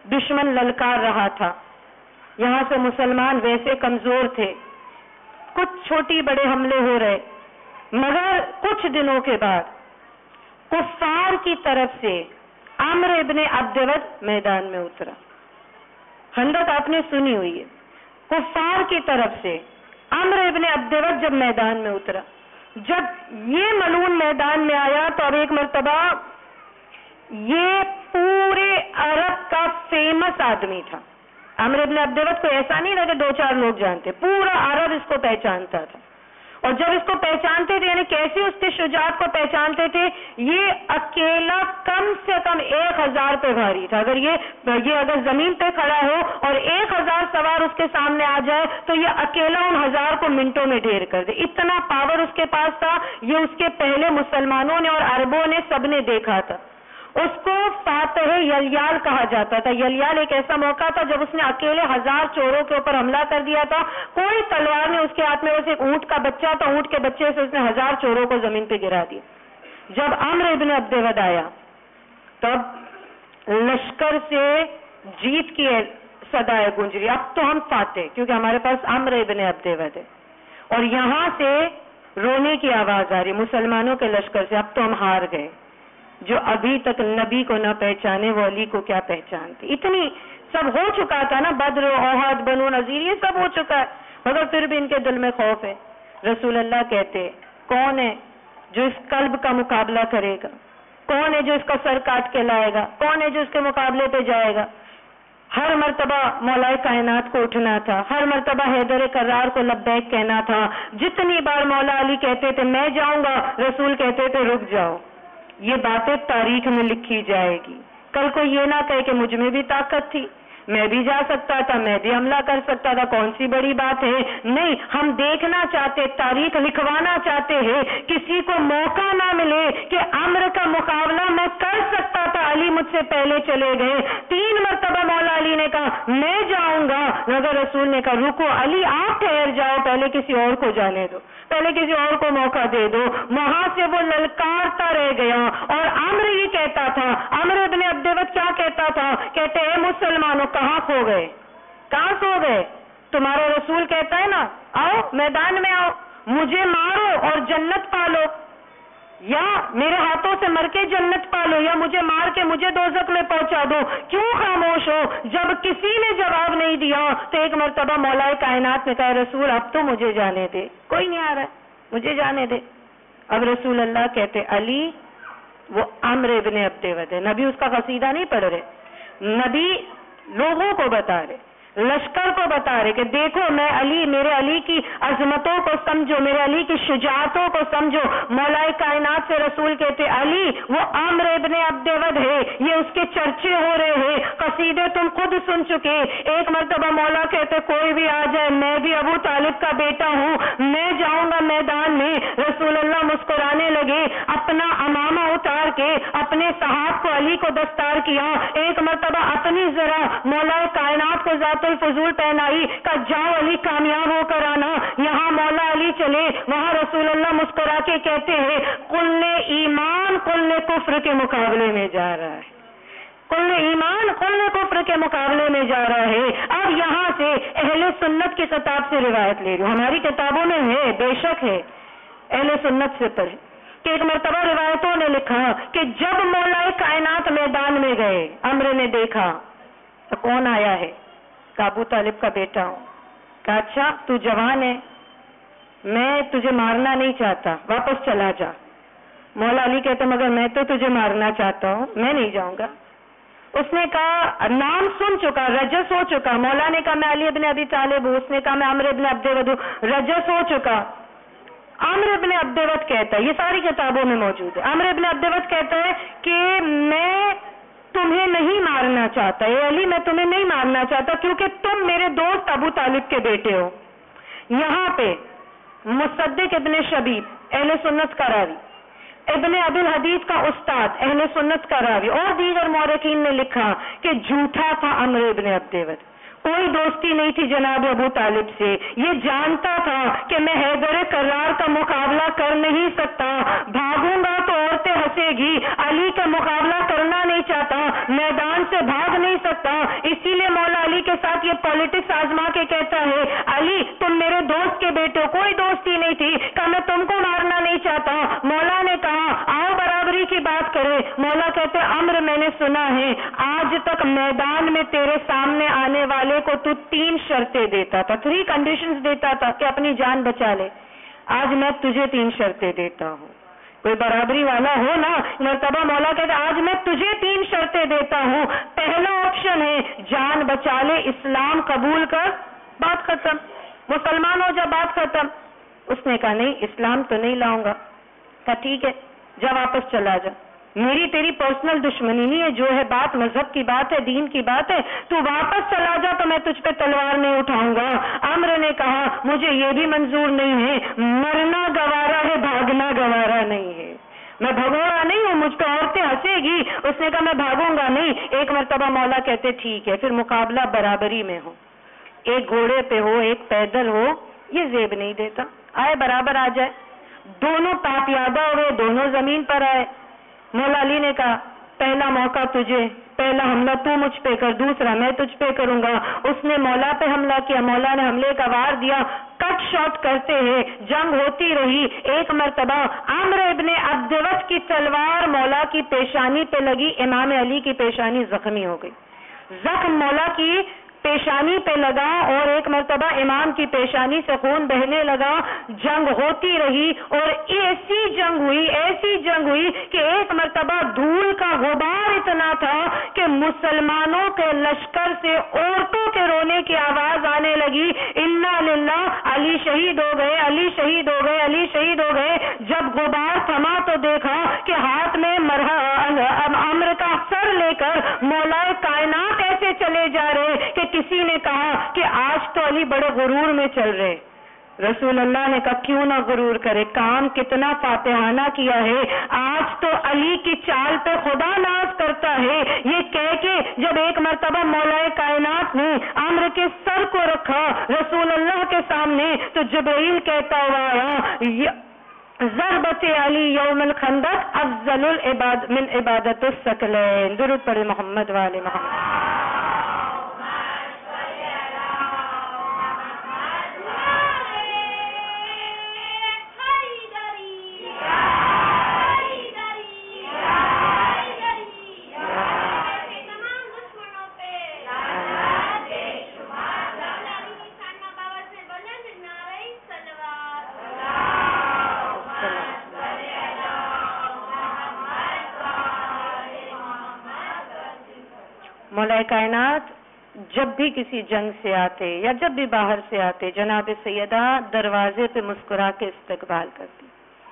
دشمن للکار رہا تھا. یہاں سے مسلمان ویسے کمزور تھے, کچھ چھوٹی بڑے حملے ہو رہے, مگر کچھ دنوں کے بعد کفار کی طرف سے عمرو ابن عبدود میدان میں اترا. خندق آپ نے سنی ہوئی ہے. کفار کی طرف سے عمرو ابن عبدود جب میدان میں اترا, جب یہ ملعون میدان میں آیا تو اب ایک مرتبہ یہ پورے عرب کا فیمس آدمی تھا. عمرو ابن عبدود کو ایسا نہیں لگے 2-4 لوگ جانتے, پورا عرب اس کو پہچانتا تھا. اور جب اس کو پہچانتے تھے, یعنی کیسے اس کے شجاعت کو پہچانتے تھے, یہ اکیلا کم سے کم 1000 پہ بھاری تھا. اگر یہ اگر زمین پہ کھڑا ہو اور 1000 سوار اس کے سامنے آ جائے تو یہ اکیلا ان 1000 کو منٹوں میں ڈھیر کر دے. اتنا پاور اس کے پاس تھا. یہ اس کے پہلے مسلمانوں نے اور عربوں نے سب نے دیکھا تھا. اس کو فاتح یلیال کہا جاتا تھا. یلیال ایک ایسا موقع تھا جب اس نے اکیلے 1000 چوروں کے اوپر حملہ کر دیا تھا. کوئی تلوار نہیں اس کے ہاتھ میں, ایک اونٹ کا بچہ تھا, اونٹ کے بچے سے اس نے 1000 چوروں کو زمین پہ گرا دیا. جب عمرو ابن عبدود آیا تب لشکر سے جیت کی صدائے گونج رہی. اب تو ہم فاتح, کیونکہ ہمارے پاس عمرو ابن عبدود ہے. اور یہاں سے رونے کی آواز آ رہی مسلمانوں کے لشکر سے, اب تو ہم ہار گئے. جو ابھی تک نبی کو نہ پہچانے وہ علی کو کیا پہچانتے. اتنی سب ہو چکا تھا نا, بدر, احد, بنو نذیر, یہ سب ہو چکا ہے, مگر پھر بھی ان کے دل میں خوف ہے. رسول اللہ کہتے کون ہے جو اس قلب کا مقابلہ کرے گا, کون ہے جو اس کا سر کاٹ کے لائے گا, کون ہے جو اس کے مقابلے پہ جائے گا. ہر مرتبہ مولا کائنات کو اٹھنا تھا, ہر مرتبہ حیدر کرار کو لبیک کہنا تھا. جتنی بار مولا علی کہتے تھے میں جاؤں گا, رسول کہتے تھے رک جاؤ. یہ باتیں تاریخ میں لکھی جائے گی. کل کو یہ نہ کہے کہ مجھ میں بھی طاقت تھی, میں بھی جا سکتا تھا, میں بھی حملہ کر سکتا تھا, کون سی بڑی بات ہے. نہیں, ہم دیکھنا چاہتے, تاریخ لکھوانا چاہتے ہیں. کسی کو موقع نہ ملے کہ عمرو کا مقابلہ میں کر سکتا تھا, علی مجھ سے پہلے چلے گئے. 3 مرتبہ مولا علی نے کہا میں جاؤں گا, مگر رسول نے کہا رکو علی, آپ ٹھہر جاؤ, پہلے کسی اور کو جانے دو, پہلے کسی اور کو موقع دے دو. وہاں سے وہ للکارتا رہ گیا. اور عمرو یہ کہتا تھا, عمرو ابن عبدود کیا کہتا تھا, کہتے اے مسلمانوں کہاں کھو گئے, کہاں سو گئے. تمہارا رسول کہتا ہے نا آؤ میدان میں آؤ, مجھے مارو اور جنت پالو, یا میرے ہاتھوں سے مر کے جنت پالو, یا مجھے مار کے مجھے دوزخ میں پہنچا دو. کیوں خاموش ہو؟ جب کسی نے جواب نہیں دیا تو ایک مرتبہ مولا کائنات نے کہا رسول اب تو مجھے جانے دے, کوئی نہیں آ رہا ہے, مجھے جانے دے. اب رسول اللہ کہتے علی وہ عمرو ابن عبدود ہے. نبی اس کا قصیدہ نہیں پڑھ رہے, نبی لوگوں کو بتا رہے, لشکر کو بتا رہے کہ دیکھو میں علی, میرے علی کی عظمتوں کو سمجھو, میرے علی کی شجاعتوں کو سمجھو. مولا کائنات سے رسول کہتے علی وہ عمرو ابن عبدود ہے, یہ اس کے چرچے ہو رہے ہیں, قصیدے تم خود سن چکے. ایک مرتبہ مولا کہتے کوئی بھی آ جائے, میں بھی ابو طالب کا بیٹا ہوں, میں جاؤں گا میدان میں. رسول اللہ مسکرانے لگے, اپنا امامہ اتار کے اپنے صحاب کو علی کو دستار کیا. ایک مرتبہ اپنی ذرا مولا کائنات کو ذات الفضول پہنائی, کہ جاؤ علی کامیاب ہو کر آنا. یہاں مولا علی چلے, وہاں رسول اللہ مسکرا کے کہتے ہیں کل ایمان کل کفر کے مقابلے میں جا رہا ہے, کل ایمان کل کفر کے مقابلے میں جا رہا ہے. اب یہاں سے اہل سنت کی کتاب سے روایت لے رہی ہوں, ہماری کتابوں میں ہے, بے شک ہے, اہل سنت سے پڑھے کہ ایک مرتبہ روایتوں نے لکھا کہ جب مولا کائنات میدان میں گئے, عمرو نے دیکھا تو کون آیا ہے, کہ ابو طالب کا بیٹا ہوں. کہا اچھا تو جوان ہے, میں تجھے مارنا نہیں چاہتا, واپس چلا جا. مولا علی کہتے مگر میں تو تجھے مارنا چاہتا ہوں, میں نہیں جاؤں گا. اس نے کہا نام سن چکا, رجس ہو چکا. مولا نے کہا میں علی ابن ابی طالب ہوں, اس نے کہا میں عمرو ابن عبدود ہوں, رجس ہو چکا. عمرو ابن عبدود کہتا ہے, یہ ساری کتابوں میں موجود ہے, عمرو ابن عبدود کہتا ہے کہ میں تمہیں نہیں مارنا چاہتا, اے علی میں تمہیں نہیں مارنا چاہتا کیونکہ تم میرے دوست ابو طالب کے بیٹے ہو. یہاں پہ مصدق ابن شبیب اہل سنت کا راوی, ابن ابی الحدیث کا استاد اہل سنت کا راوی اور دیگر مورخین نے لکھا کہ جھوٹا تھا عمرو ابن عبدود, کوئی دوستی نہیں تھی جناب ابو طالب سے. یہ جانتا تھا کہ میں حیدر کرار کا مقابلہ کر نہیں سکتا, بھاگوں گا تو عورتیں ہنسے گی, علی کا مقابلہ کرنا نہیں چاہتا, میدان سے بھاگ نہیں سکتا، اسی لیے مولا علی کے ساتھ یہ پالیٹکس آزما کے کہتا ہے علی تم میرے دوست کے بیٹے ہو، کوئی دوستی نہیں تھی، کہ میں تم کو مارنا نہیں چاہتا۔ مولا نے کہا آؤ برابری کی بات کرے۔ مولا کہتے عمرو میں نے سنا ہے آج تک میدان میں تیرے سامنے آنے والے کو تو 3 شرطیں دیتا تھا، 3 کنڈیشنز دیتا تھا کہ اپنی جان بچا لے، آج میں تجھے 3 شرطیں دیتا ہوں۔ کوئی برابری والا ہو نا، مرتبہ مولا کہتے آج میں تجھے 3 شرطیں دیتا ہوں۔ پہلا آپشن ہے جان بچا لے، اسلام قبول کر، بات ختم، مسلمان ہو جا، بات ختم۔ اس نے کہا نہیں اسلام تو نہیں لاؤں گا۔ کہا ٹھیک ہے جا واپس چلا جا، میری تیری پرسنل دشمنی نہیں ہے، جو ہے بات مذہب کی بات ہے، دین کی بات ہے، تو واپس چلا جا تو میں تجھ پہ تلوار نہیں اٹھاؤں گا۔ عمرو نے کہا مجھے یہ بھی منظور نہیں ہے، مرنا گوارا ہے بھاگنا گوارا نہیں ہے، میں بھگوڑا نہیں ہوں، مجھ پہ عورتیں ہنسے گی۔ اس نے کہا میں بھاگوں گا نہیں۔ ایک مرتبہ مولا کہتے ٹھیک ہے، پھر مقابلہ برابری میں ہو، ایک گھوڑے پہ ہو ایک پیدل ہو، یہ زیب نہیں دیتا، آئے برابر آ جائے۔ دونوں تاپیادہ ہوئے، دونوں زمین پر آئے۔ مولا علی نے کہا پہلا موقع تجھے، پہلا حملہ تو مجھ پہ کر، دوسرا میں تجھ پہ کروں گا۔ اس نے مولا پہ حملہ کیا، مولا نے حملے کا وار دیا، کٹ شاٹ کرتے ہیں، جنگ ہوتی رہی۔ ایک مرتبہ عمرو ابن عبدوت کی تلوار مولا کی پیشانی پہ لگی، امام علی کی پیشانی زخمی ہو گئی، زخم مولا کی پیشانی پہ لگا اور ایک مرتبہ امام کی پیشانی سے خون بہنے لگا۔ جنگ ہوتی رہی اور ایسی جنگ ہوئی کہ ایک مرتبہ دھول کا غبار اتنا تھا کہ مسلمانوں کے لشکر سے عورتوں کے رونے کی آواز آنے لگی، انا للہ، علی شہید ہو گئے، علی شہید ہو گئے، علی شہید ہو گئے۔ جب غبار تھما تو دیکھا کہ ہاتھ میں عمرو کا سر لے کر مولا کائنات ایسے چلے جا رہے کہ کسی نے کہا کہ آج تو علی بڑے غرور میں چل رہے۔ رسول اللہ نے کہا کیوں نہ غرور کرے، کام کتنا فاتحانہ کیا ہے، آج تو علی کی چال پہ خدا ناز کرتا ہے۔ یہ کہہ کے جب ایک مرتبہ مولا کائنات نے عمرو کے سر کو رکھا رسول اللہ کے سامنے تو جبرائیل کہتا ہوا آیا ضربت علی یوم الخندق افضل من عبادت الثقلین۔ درود پڑھے محمد والے محمد۔ مولا کائنات جب بھی کسی جنگ سے آتے یا جب بھی باہر سے آتے جناب سیدہ دروازے پہ مسکرا کے استقبال کرتی،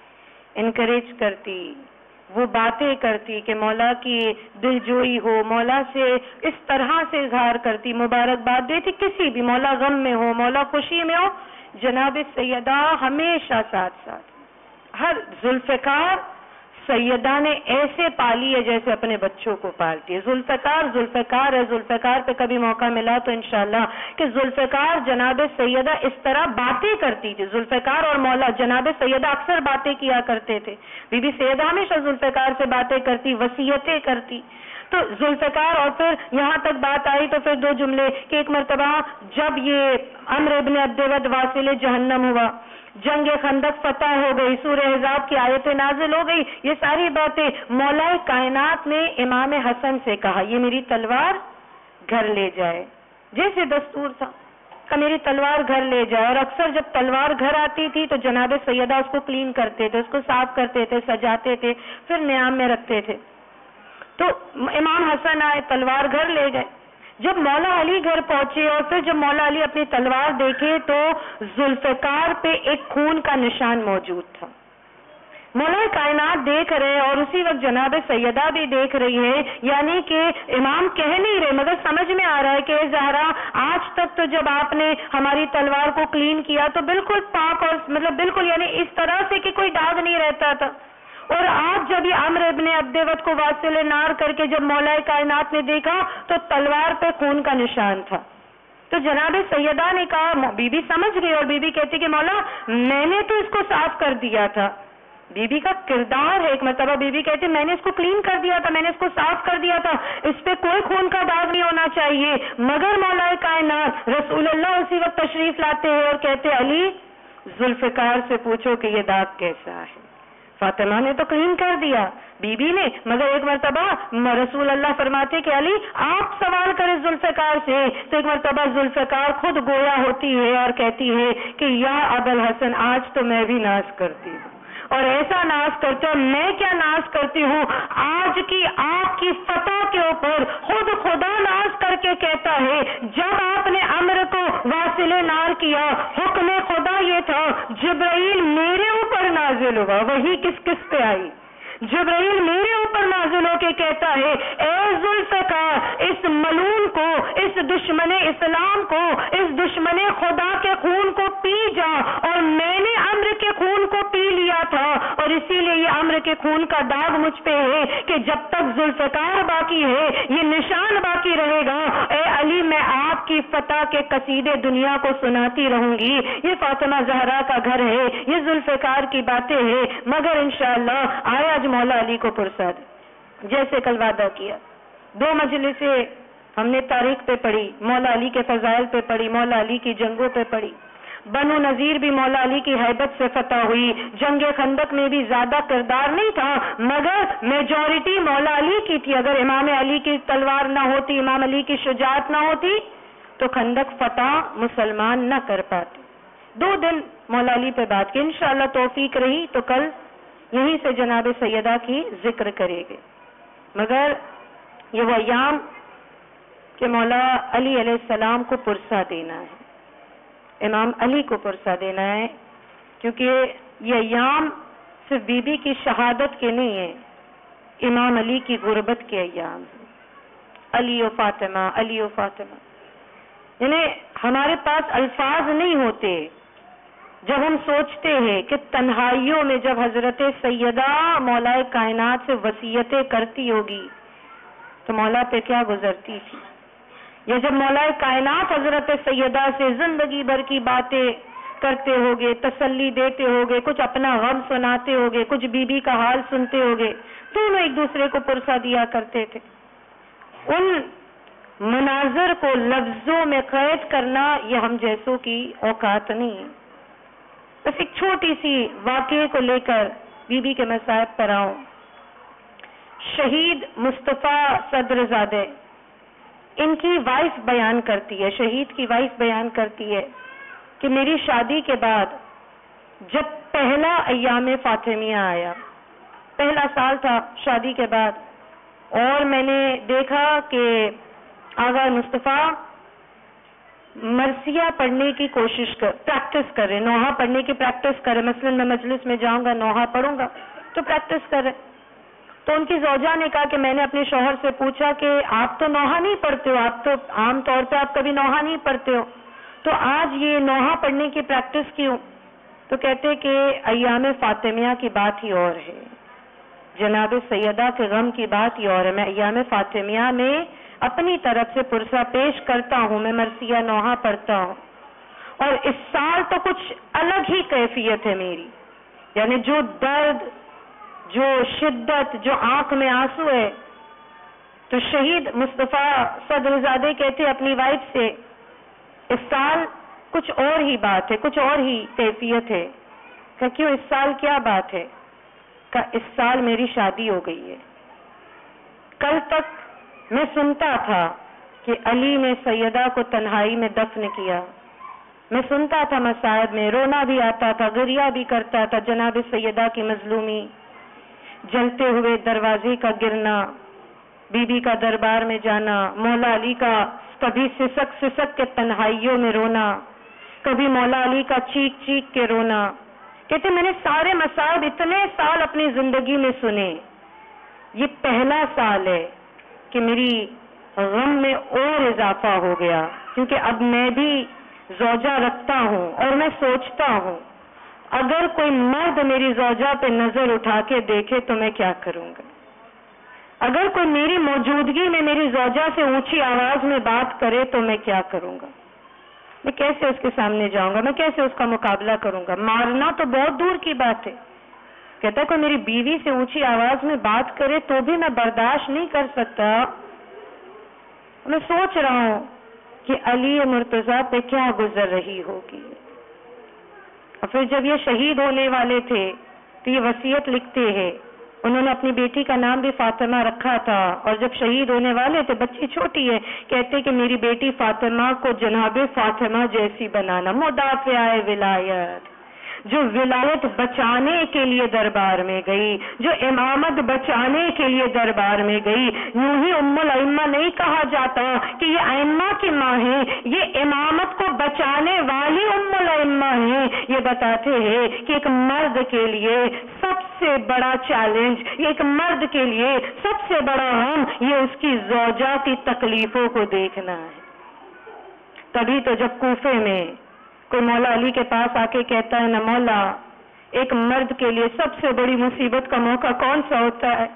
انکریج کرتی، وہ باتیں کرتی کہ مولا کی دلجوئی ہو، مولا سے اس طرح سے اظہار کرتی، مبارکباد دیتی، کسی بھی مولا غم میں ہو مولا خوشی میں ہو، جناب سیدہ ہمیشہ ساتھ ساتھ۔ ہر ذوالفقار سیدہ نے ایسے پالی ہے جیسے اپنے بچوں کو پالتی ہے۔ ذوالفقار ہے، ذوالفقار پہ کبھی موقع ملا تو انشاءاللہ کہ ذوالفقار جناب سیدہ اس طرح باتیں کرتی تھی، ذوالفقار اور مولا جناب سیدہ اکثر باتیں کیا کرتے تھے، بی بی سیدہ ہمیشہ ذوالفقار سے باتیں کرتی، وصیتیں کرتی۔ تو ذوالفقار اور پھر یہاں تک بات آئی تو پھر 2 جملے کہ ایک مرتبہ جب یہ عمرو ابن عبدود واصل جہنم ہوا، جنگ خندق فتح ہو گئی، سورہ احزاب کی آیتیں نازل ہو گئی، یہ ساری باتیں مولا کائنات نے امام حسن سے کہا یہ میری تلوار گھر لے جائے، جیسے دستور تھا کہ میری تلوار گھر لے جائے۔ اور اکثر جب تلوار گھر آتی تھی تو جناب سیدہ اس کو کلین کرتے تھے، اس کو صاف کرتے تھے، سجاتے تھے، پھر نیام میں رکھتے تھے۔ تو امام حسن آئے، تلوار گھر لے گئے۔ جب مولا علی گھر پہنچے اور پھر جب مولا علی اپنی تلوار دیکھے تو ذوالفقار پہ ایک خون کا نشان موجود تھا۔ مولا کائنات دیکھ رہے اور اسی وقت جناب سیدہ بھی دیکھ رہی ہے، یعنی کہ امام کہہ نہیں رہے مگر سمجھ میں آ رہا ہے کہ زہرا آج تک تو جب آپ نے ہماری تلوار کو کلین کیا تو بالکل پاک اور بالکل یعنی اس طرح سے کہ کوئی داغ نہیں رہتا تھا، اور آج جب یہ عمرو ابن عبدود کو واصل نار کر کے جب مولا کائنات نے دیکھا تو تلوار پہ خون کا نشان تھا۔ تو جناب سیدہ نے کہا، بی بی سمجھ گئی اور بی بی کہتی کہ مولا میں نے تو اس کو صاف کر دیا تھا۔ بی بی کا کردار ہے. ایک مرتبہ بی بی کہتے میں نے اس کو کلین کر دیا تھا, میں نے اس کو صاف کر دیا تھا, اس پہ کوئی خون کا داغ نہیں ہونا چاہیے, مگر مولا کائنات رسول اللہ اسی وقت تشریف لاتے ہیں اور کہتے علی ذوالفقار سے پوچھو کہ یہ داغ کیسا ہے. فاطمہ نے تو کلین کر دیا بی بی نے, مگر ایک مرتبہ رسول اللہ فرماتے کہ علی آپ سوال کریں ذوالفقار سے. تو ایک مرتبہ ذوالفقار خود گویا ہوتی ہے اور کہتی ہے کہ یا ابوالحسن آج تو میں بھی ناز کرتی ہوں, اور ایسا ناز کرتے ہو. میں کیا ناز کرتی ہوں, آج کی آپ کی فتح کے اوپر خود خدا ناز کر کے کہتا ہے جب آپ نے امر کو واصل نار کیا, حکم خدا یہ تھا جبرائیل میرے اوپر نازل ہوا. وہی کس کس پہ آئی؟ جبرائیل میرے اوپر نازل ہو کے کہتا ہے اے ذوالفقار اس ملعون کو, اس دشمن اسلام کو, اس دشمن خدا کے خون کو پی جا. اور میں نے امر کے خون کو پی لیا تھا, اور اسی لیے یہ امر کے خون کا داغ مجھ پہ ہے کہ جب تک ذوالفقار باقی ہے یہ نشان باقی رہے گا. اے علی میں آپ کی فتح کے قصیدے دنیا کو سناتی رہوں گی. یہ فاطمہ زہرا کا گھر ہے, یہ ذوالفقار کی باتیں ہیں, مگر انشاءاللہ آیا آج مولا علی کو پرساد جیسے کل وعدہ کیا. 2 مجلسیں ہم نے تاریخ پہ پڑھی, مولا علی کے فضائل پہ پڑھی, مولا علی کی جنگوں پہ پڑھی. بنو نذیر بھی مولا علی کی ہیبت سے فتح ہوئی. جنگ خندق میں بھی زیادہ کردار نہیں تھا, مگر میجورٹی مولا علی کی تھی. اگر امام علی کی تلوار نہ ہوتی, امام علی کی شجاعت نہ ہوتی تو خندق فتح مسلمان نہ کر پاتے. 2 دن مولا علی پہ بات کی, انشاءاللہ توفیق رہی تو کل یہیں سے جناب سیدہ کی ذکر کرے گے. مگر یہ وہ ایام کہ مولا علی علیہ السلام کو پرسہ دینا ہے, امام علی کو پرسہ دینا ہے, کیونکہ یہ ایام صرف بی بی کی شہادت کے نہیں ہیں, امام علی کی غربت کے ایام ہیں. علی و فاطمہ, علی و فاطمہ, یعنی ہمارے پاس الفاظ نہیں ہوتے جب ہم سوچتے ہیں کہ تنہائیوں میں جب حضرت سیدہ مولا کائنات سے وصیتیں کرتی ہوگی تو مولا پہ کیا گزرتی تھی, یا جب مولا کائنات حضرت سیدہ سے زندگی بھر کی باتیں کرتے ہوگے, تسلی دیتے ہوگے, کچھ اپنا غم سناتے ہوگے, کچھ بی بی کا حال سنتے ہوگے, دونوں ایک دوسرے کو پرسہ دیا کرتے تھے. ان مناظر کو لفظوں میں قید کرنا یہ ہم جیسوں کی اوقات نہیں ہے. بس ایک چھوٹی سی واقعے کو لے کر بی بی کے مصائب پر آؤں. شہید مصطفیٰ صدرزادہ, ان کی وائف بیان کرتی ہے, شہید کی وائف بیان کرتی ہے کہ میری شادی کے بعد جب پہلا ایام فاطمیہ آیا, پہلا سال تھا شادی کے بعد, اور میں نے دیکھا کہ آغا مصطفیٰ مرثیہ پڑھنے کی کوشش پریکٹس کر رہے, نوحہ پڑھنے کی پریکٹس کر رہے. مثلا میں مجلس میں جاؤں گا, نوحہ پڑھوں گا تو پریکٹس کر رہے. تو ان کی زوجہ نے کہا کہ میں نے اپنے شوہر سے پوچھا کہ آپ تو نوحہ نہیں پڑھتے ہو, آپ تو عام طور پہ آپ کبھی نوحہ نہیں پڑھتے ہو, تو آج یہ نوحہ پڑھنے کی پریکٹس کیوں؟ تو کہتے کہ ایام فاطمیہ کی بات ہی اور ہے, جناب سیدہ کے غم کی بات ہی اور ہے. میں ایام فاطمیہ میں اپنی طرف سے پرسہ پیش کرتا ہوں, میں مرثیہ نوحہ پڑھتا ہوں, اور اس سال تو کچھ الگ ہی کیفیت ہے میری, یعنی جو درد, جو شدت, جو آنکھ میں آنسو ہے. تو شہید مصطفیٰ صدرزادہ کہتے اپنی وائف سے اس سال کچھ اور ہی بات ہے, کچھ اور ہی کیفیت ہے. کہ کیوں, اس سال کیا بات ہے؟ کہ اس سال میری شادی ہو گئی ہے. کل تک میں سنتا تھا کہ علی نے سیدہ کو تنہائی میں دفن کیا, میں سنتا تھا مصائب میں, رونا بھی آتا تھا, گریہ بھی کرتا تھا. جناب سیدہ کی مظلومی, جلتے ہوئے دروازے کا گرنا, بی بی کا دربار میں جانا, مولا علی کا کبھی سسک سسک کے تنہائیوں میں رونا, کبھی مولا علی کا چیخ چیخ کے رونا. کہتے میں نے سارے مصائب اتنے سال اپنی زندگی میں سنے, یہ پہلا سال ہے کہ میری غم میں اور اضافہ ہو گیا, کیونکہ اب میں بھی زوجہ رکھتا ہوں اور میں سوچتا ہوں اگر کوئی مرد میری زوجہ پہ نظر اٹھا کے دیکھے تو میں کیا کروں گا, اگر کوئی میری موجودگی میں میری زوجہ سے اونچی آواز میں بات کرے تو میں کیا کروں گا, میں کیسے اس کے سامنے جاؤں گا, میں کیسے اس کا مقابلہ کروں گا. مارنا تو بہت دور کی بات ہے, کہتا ہے کوئی میری بیوی سے اونچی آواز میں بات کرے تو بھی میں برداشت نہیں کر سکتا. میں سوچ رہا ہوں کہ علی مرتضیٰ پہ کیا گزر رہی ہوگی. اور پھر جب یہ شہید ہونے والے تھے تو یہ وصیت لکھتے ہیں. انہوں نے اپنی بیٹی کا نام بھی فاطمہ رکھا تھا، اور جب شہید ہونے والے تھے، بچی چھوٹی ہے، کہتے کہ میری بیٹی فاطمہ کو جناب فاطمہ جیسی بنانا. مدافع ولایت، جو ولایت بچانے کے لیے دربار میں گئی، جو امامت بچانے کے لیے دربار میں گئی. یوں ہی ام الائمہ نہیں کہا جاتا کہ یہ ائمہ کی ماں ہے، یہ امامت کو بچانے والی ام الائمہ ہیں. یہ بتاتے ہیں کہ ایک مرد کے لیے سب سے بڑا چیلنج، ایک مرد کے لیے سب سے بڑا غم یہ اس کی زوجہ کی تکلیفوں کو دیکھنا ہے. تبھی تو جب کوفے میں کوئی مولا علی کے پاس آ کے کہتا ہے نا مولا، ایک مرد کے لیے سب سے بڑی مصیبت کا موقع کون سا ہوتا ہے؟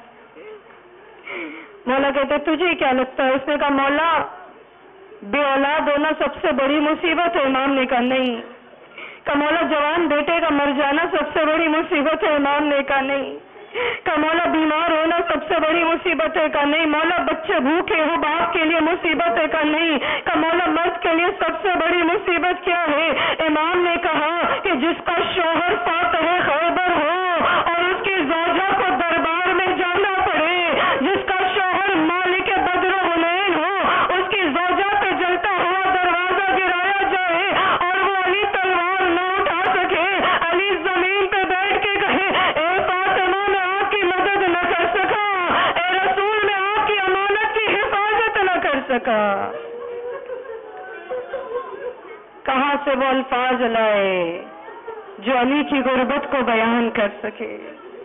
مولا کہتے تجھے کیا لگتا ہے؟ اس نے کہا مولا بے اولاد ہونا سب سے بڑی مصیبت ہے. امام نے کہا نہیں. کہا مولا جوان بیٹے کا مر جانا سب سے بڑی مصیبت ہے. امام نے کہا نہیں. کہا مولا بیمار ہونا سب سے بڑی مصیبت ہے. کہا نہیں. مولا بچے بھوکے ہو باپ کے لیے مصیبت ہے. کہا نہیں. کہا مولا مرد کے لیے سب سے بڑی مصیبت کیا ہے؟ امام نے کہا کہ جس کا شوہر فاتح خیبر ہو اور اس کی زوجہ کو دربار میں جانا پڑے، جس کا شوہر مالک بدر حنین ہو، اس کی زوجہ پہ جلتا ہوا دروازہ گرایا جائے اور وہ علی تلوار نہ اٹھا سکے، علی زمین پہ بیٹھ کے کہے اے فاطمہ میں آپ کی مدد نہ کر سکا، اے رسول میں آپ کی امانت کی حفاظت نہ کر سکا. کہاں سے وہ الفاظ لائے جو علی کی غربت کو بیان کر سکے؟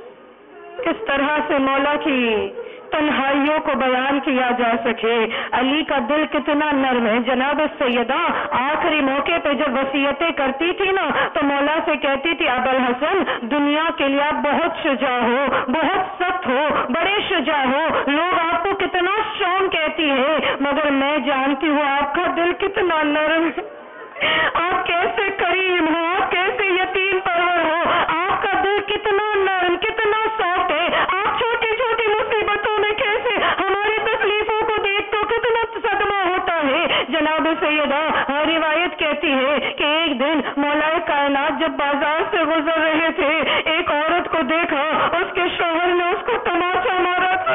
کس طرح سے مولا کی تنہائیوں کو بیان کیا جا سکے؟ علی کا دل کتنا نرم ہے. جناب سیدہ آخری موقع پہ جب وصیتیں کرتی تھی نا تو مولا سے کہتی تھی ابوالحسن دنیا کے لیے آپ بہت شجاع ہو، بہت سخت ہو، بڑے شجاع ہو، لوگ آپ کو کتنا شوم کہتی ہے، مگر میں جانتی ہوں آپ کا دل کتنا نرم ہے، آپ کیسے کریم ہو، آپ کیسے یتیم پرور ہو، آپ کا دل کتنا نرم، کتنا سافٹ ہے. آپ چھوٹی چھوٹی مصیبتوں میں کیسے ہماری تکلیفوں کو دیکھ تو کتنا صدمہ ہوتا ہے. جناب سیدہ روایت کہتی ہے کہ ایک دن مولا کائنات جب بازار سے گزر رہے تھے، ایک عورت کو دیکھا، اس کے شوہر نے اس کو تماچا مارا تھا.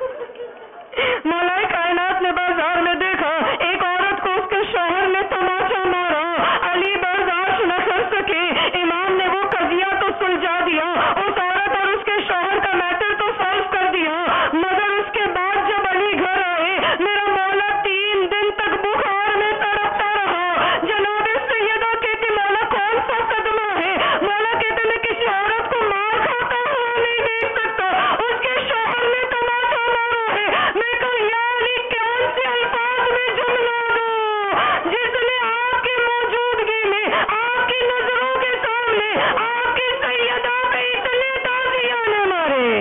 مولا کائنات نے بازار میں دیکھا ایک عورت کو اس کے شوہر نے تماچا مارا. علی برداشت نہ کر سکے. امام نے وہ قضیہ تو سلجھا دیا، اس عورت اور اس کے شوہر کا میٹر تو سالو کر دیا، مگر اس کے بعد جب علی گھر آئے میرا مولا 3 دن تک بخار میں تڑپتا رہا. جناب سیدہ کہتے مولا کون سا صدمہ ہے؟ مولا کہتے میں کسی عورت کو مار کھاتا ہوا نہیں دیکھ سکتا، اس کے شوہر نے تماچا مارا ہے. میں کہا یا علی کون سے الفاظ میں جملہ دوں جس نے آپ کی موجودگی میں، آپ کی نظروں کے سامنے، آپ کی سیدہ پہ اتنے تازیانے مارے،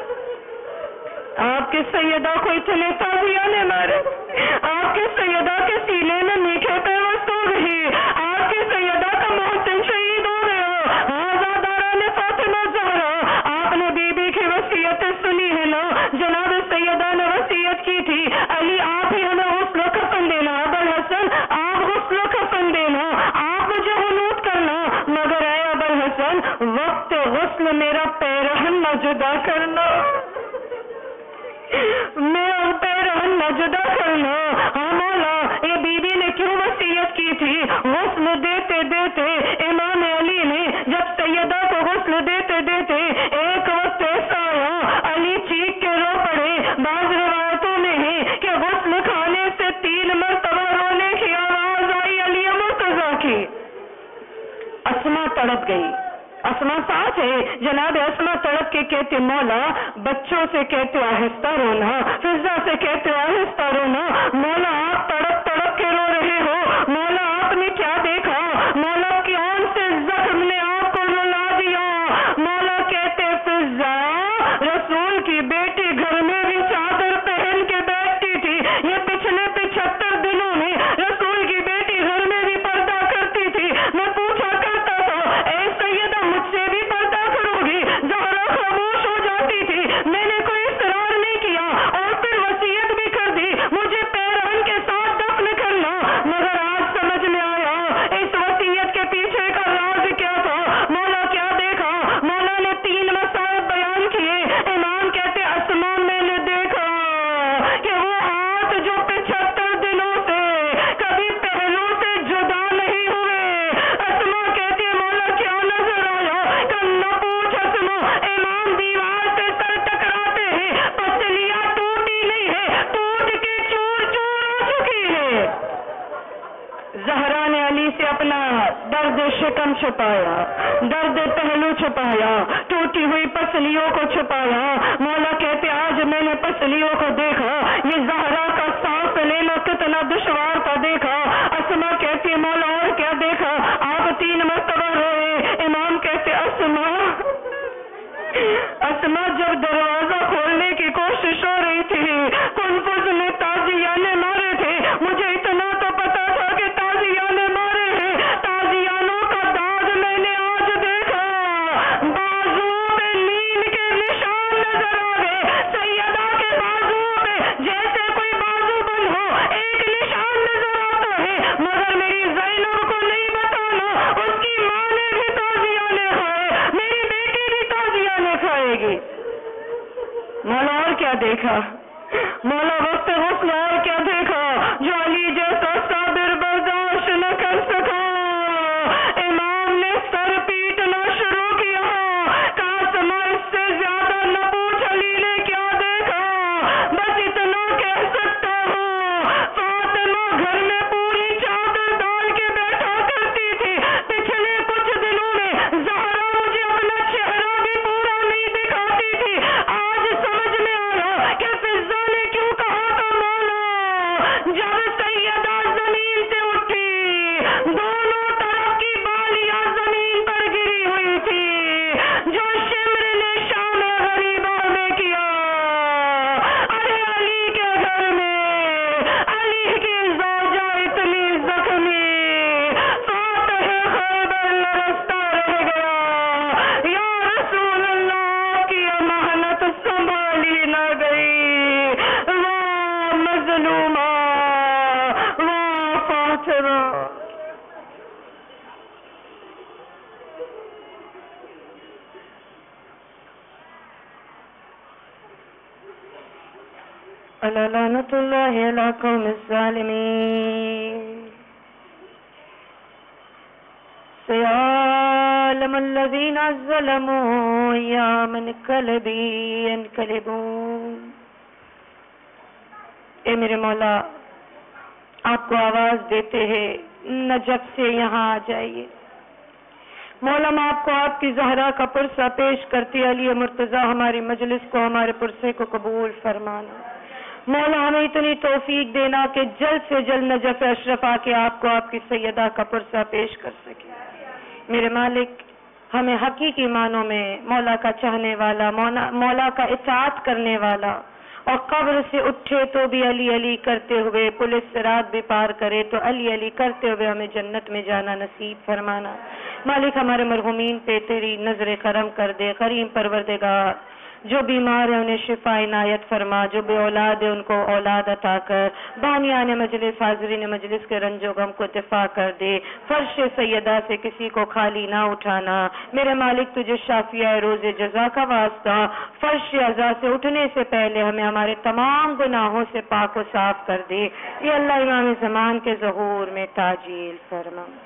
آپ کی سیدہ کو اتنے تازیانے مارے، آپ کی سیدہ کے سینے میں میٹھے پیوست ہو گئی، آپ کی سیدہ کا محسن شہید ہو گیا. آزاداران فاطمہ زہرا، آپ نے بی بی کی وصیتیں سنی ہے نا؟ جناب سیدہ نے وصیت کی تھی علی آپ ہی ہمیں غسل و کفن دینا، ابوالحسن آپ غسل و کفن دینا، آپ مجھے حنوط کرنا، مگر اے ابوالحسن وقت غسل میرا پیرہن نہ جدا کرنا، میرا پیرہن نہ جدا کرنا. ہاں مولا یہ بی بی نے کیوں وصیت کی تھی؟ غسل دیتے دیتے امام علی نے جب سیدہ کو غسل دیتے دیتے ایک وقت ایسا آیا علی چیخ کے رو پڑے. بعض روایتوں میں ہے کہ غسل کھانے سے 3 مرتبہ رونے کی آواز آئی علی مرتضیٰ کی. اسما تڑپ گئی. اسما ساتھ ہے. جناب اسما تڑپ کے کہتے مولا بچوں سے کہتے آہستہ رونا، فضا سے کہتے آہستہ رونا. مولا آپ تڑپ تڑپ کے رو رہے ہو، مولا آپ نے کیا دیکھا؟ مولا کون سے زخم نے آپ کو رلا دیا؟ مولا کہتے فضا رسول کی بیٹی گھر میں بھی چادر پہن کے بیٹھتی تھی، یہ پچھلے 75 دنوں میں رسول کی بیٹی گھر میں بھی پردہ کرتی تھی. میں پوچھا کرتا تھا اے سیدہ مجھ سے بھی پردہ کرو گی؟ زہرا زہرا نے علی سے اپنا درد شکم چھپایا، درد پہلو چھپایا، ٹوٹی ہوئی پسلیوں کو چھپایا۔ مولا کہتے آج میں نے پسلیوں کو دیکھا، یہ زہرا کا سانس لینا کتنا دشوار تھا دیکھا۔ اسما کہتی مولا اور کیا دیکھا؟ آپ 3 مرتبہ روئے۔ امام کہتے اسما جب دروازہ کھولنے کی کوشش ہو رہی تھی، کنفذ نے تازیانے مارے تھے، مجھے اتنا تو پتا تھا کہ تازیانے مارے ہیں، تازیانوں کا داغ میں نے آج دیکھا، بازو میں نیل کے نشان نظر آ گئے، سیدہ کے بازو میں جیسے کوئی بازو بند ہو ایک نشان نظر آتا ہے، مگر میری زینب کو نہیں بتانا، اس کی ماں نے بھی تازیانے کھائے، میری بیٹی بھی تازیانے کھائے گی۔ مولا اور کیا دیکھا؟ مولا وقت غسل اور کیا دیکھا جو علی جیسا صابر برداشت نہ کر سکا؟ امام نے سر پیٹنا شروع کیا، قاسمہ اس سے زیادہ نہ پوچھ علی نے کیا دیکھا، بس اتنا کہہ سکتا ہوں فاطمہ گھر میں پوری چادر ڈال کے بیٹھا کرتی تھی، پچھلے کچھ دنوں میں زہرا مجھے اپنا چہرہ بھی پورا نہیں دکھاتی تھی، آج سمجھ میں آیا کہ فضا نے کیوں کہا تھا مولا جب سیدہ زمین سے اٹھی دونوں طرف کی بالیاں زمین پر گری ہوئی تھی، جو شمر نے شام غریبہ میں کیا۔ ارے علی کے گھر میں علی کی زوجہ اتنی زخمی، فاتح خیبر لرزتا رہ گیا، یا رسول اللہ کی امانت سنبھالی نہ گئی، واہ مظلومہ، واہ فاتحہ۔ الا لعنت اللہ علی قوم الظالمین، سيعلم الذين ظلموا أيام انقلب ينقلبون۔ اے میرے مولا آپ کو آواز دیتے ہیں نجف سے یہاں آ جائیے۔ مولا ہم آپ کو آپ کی زہرا کا پرسہ پیش کرتی، علی مرتضیٰ ہماری مجلس کو ہمارے پرسے کو قبول فرمانا۔ مولا ہمیں اتنی توفیق دینا کہ جلد سے جلد نجف اشرف آ کے آپ کو آپ کی سیدہ کا پرسہ پیش کر سکے۔ میرے مالک ہمیں حقیقی معنوں میں مولا کا چاہنے والا، مولا کا اطاعت کرنے والا، اور قبر سے اٹھے تو بھی علی علی کرتے ہوئے، پولیس صراط بھی پار کرے تو علی علی کرتے ہوئے ہمیں جنت میں جانا نصیب فرمانا۔ مالک ہمارے مرحومین پہ تیری نظر کرم کر دے، کریم پروردگار، جو بیمار ہیں انہیں شفا عنایت فرما، جو بے اولاد ہے ان کو اولاد عطا کر، بانیان مجلس حاضرین مجلس کے رنج و غم کو دفاع کر دے، فرش سیدہ سے کسی کو خالی نہ اٹھانا۔ میرے مالک تجھے شافیہ روز جزا کا واسطہ، فرش عزا سے اٹھنے سے پہلے ہمیں ہمارے تمام گناہوں سے پاک و صاف کر دے۔ یہ اللہ امام زمان کے ظہور میں تعجیل فرما۔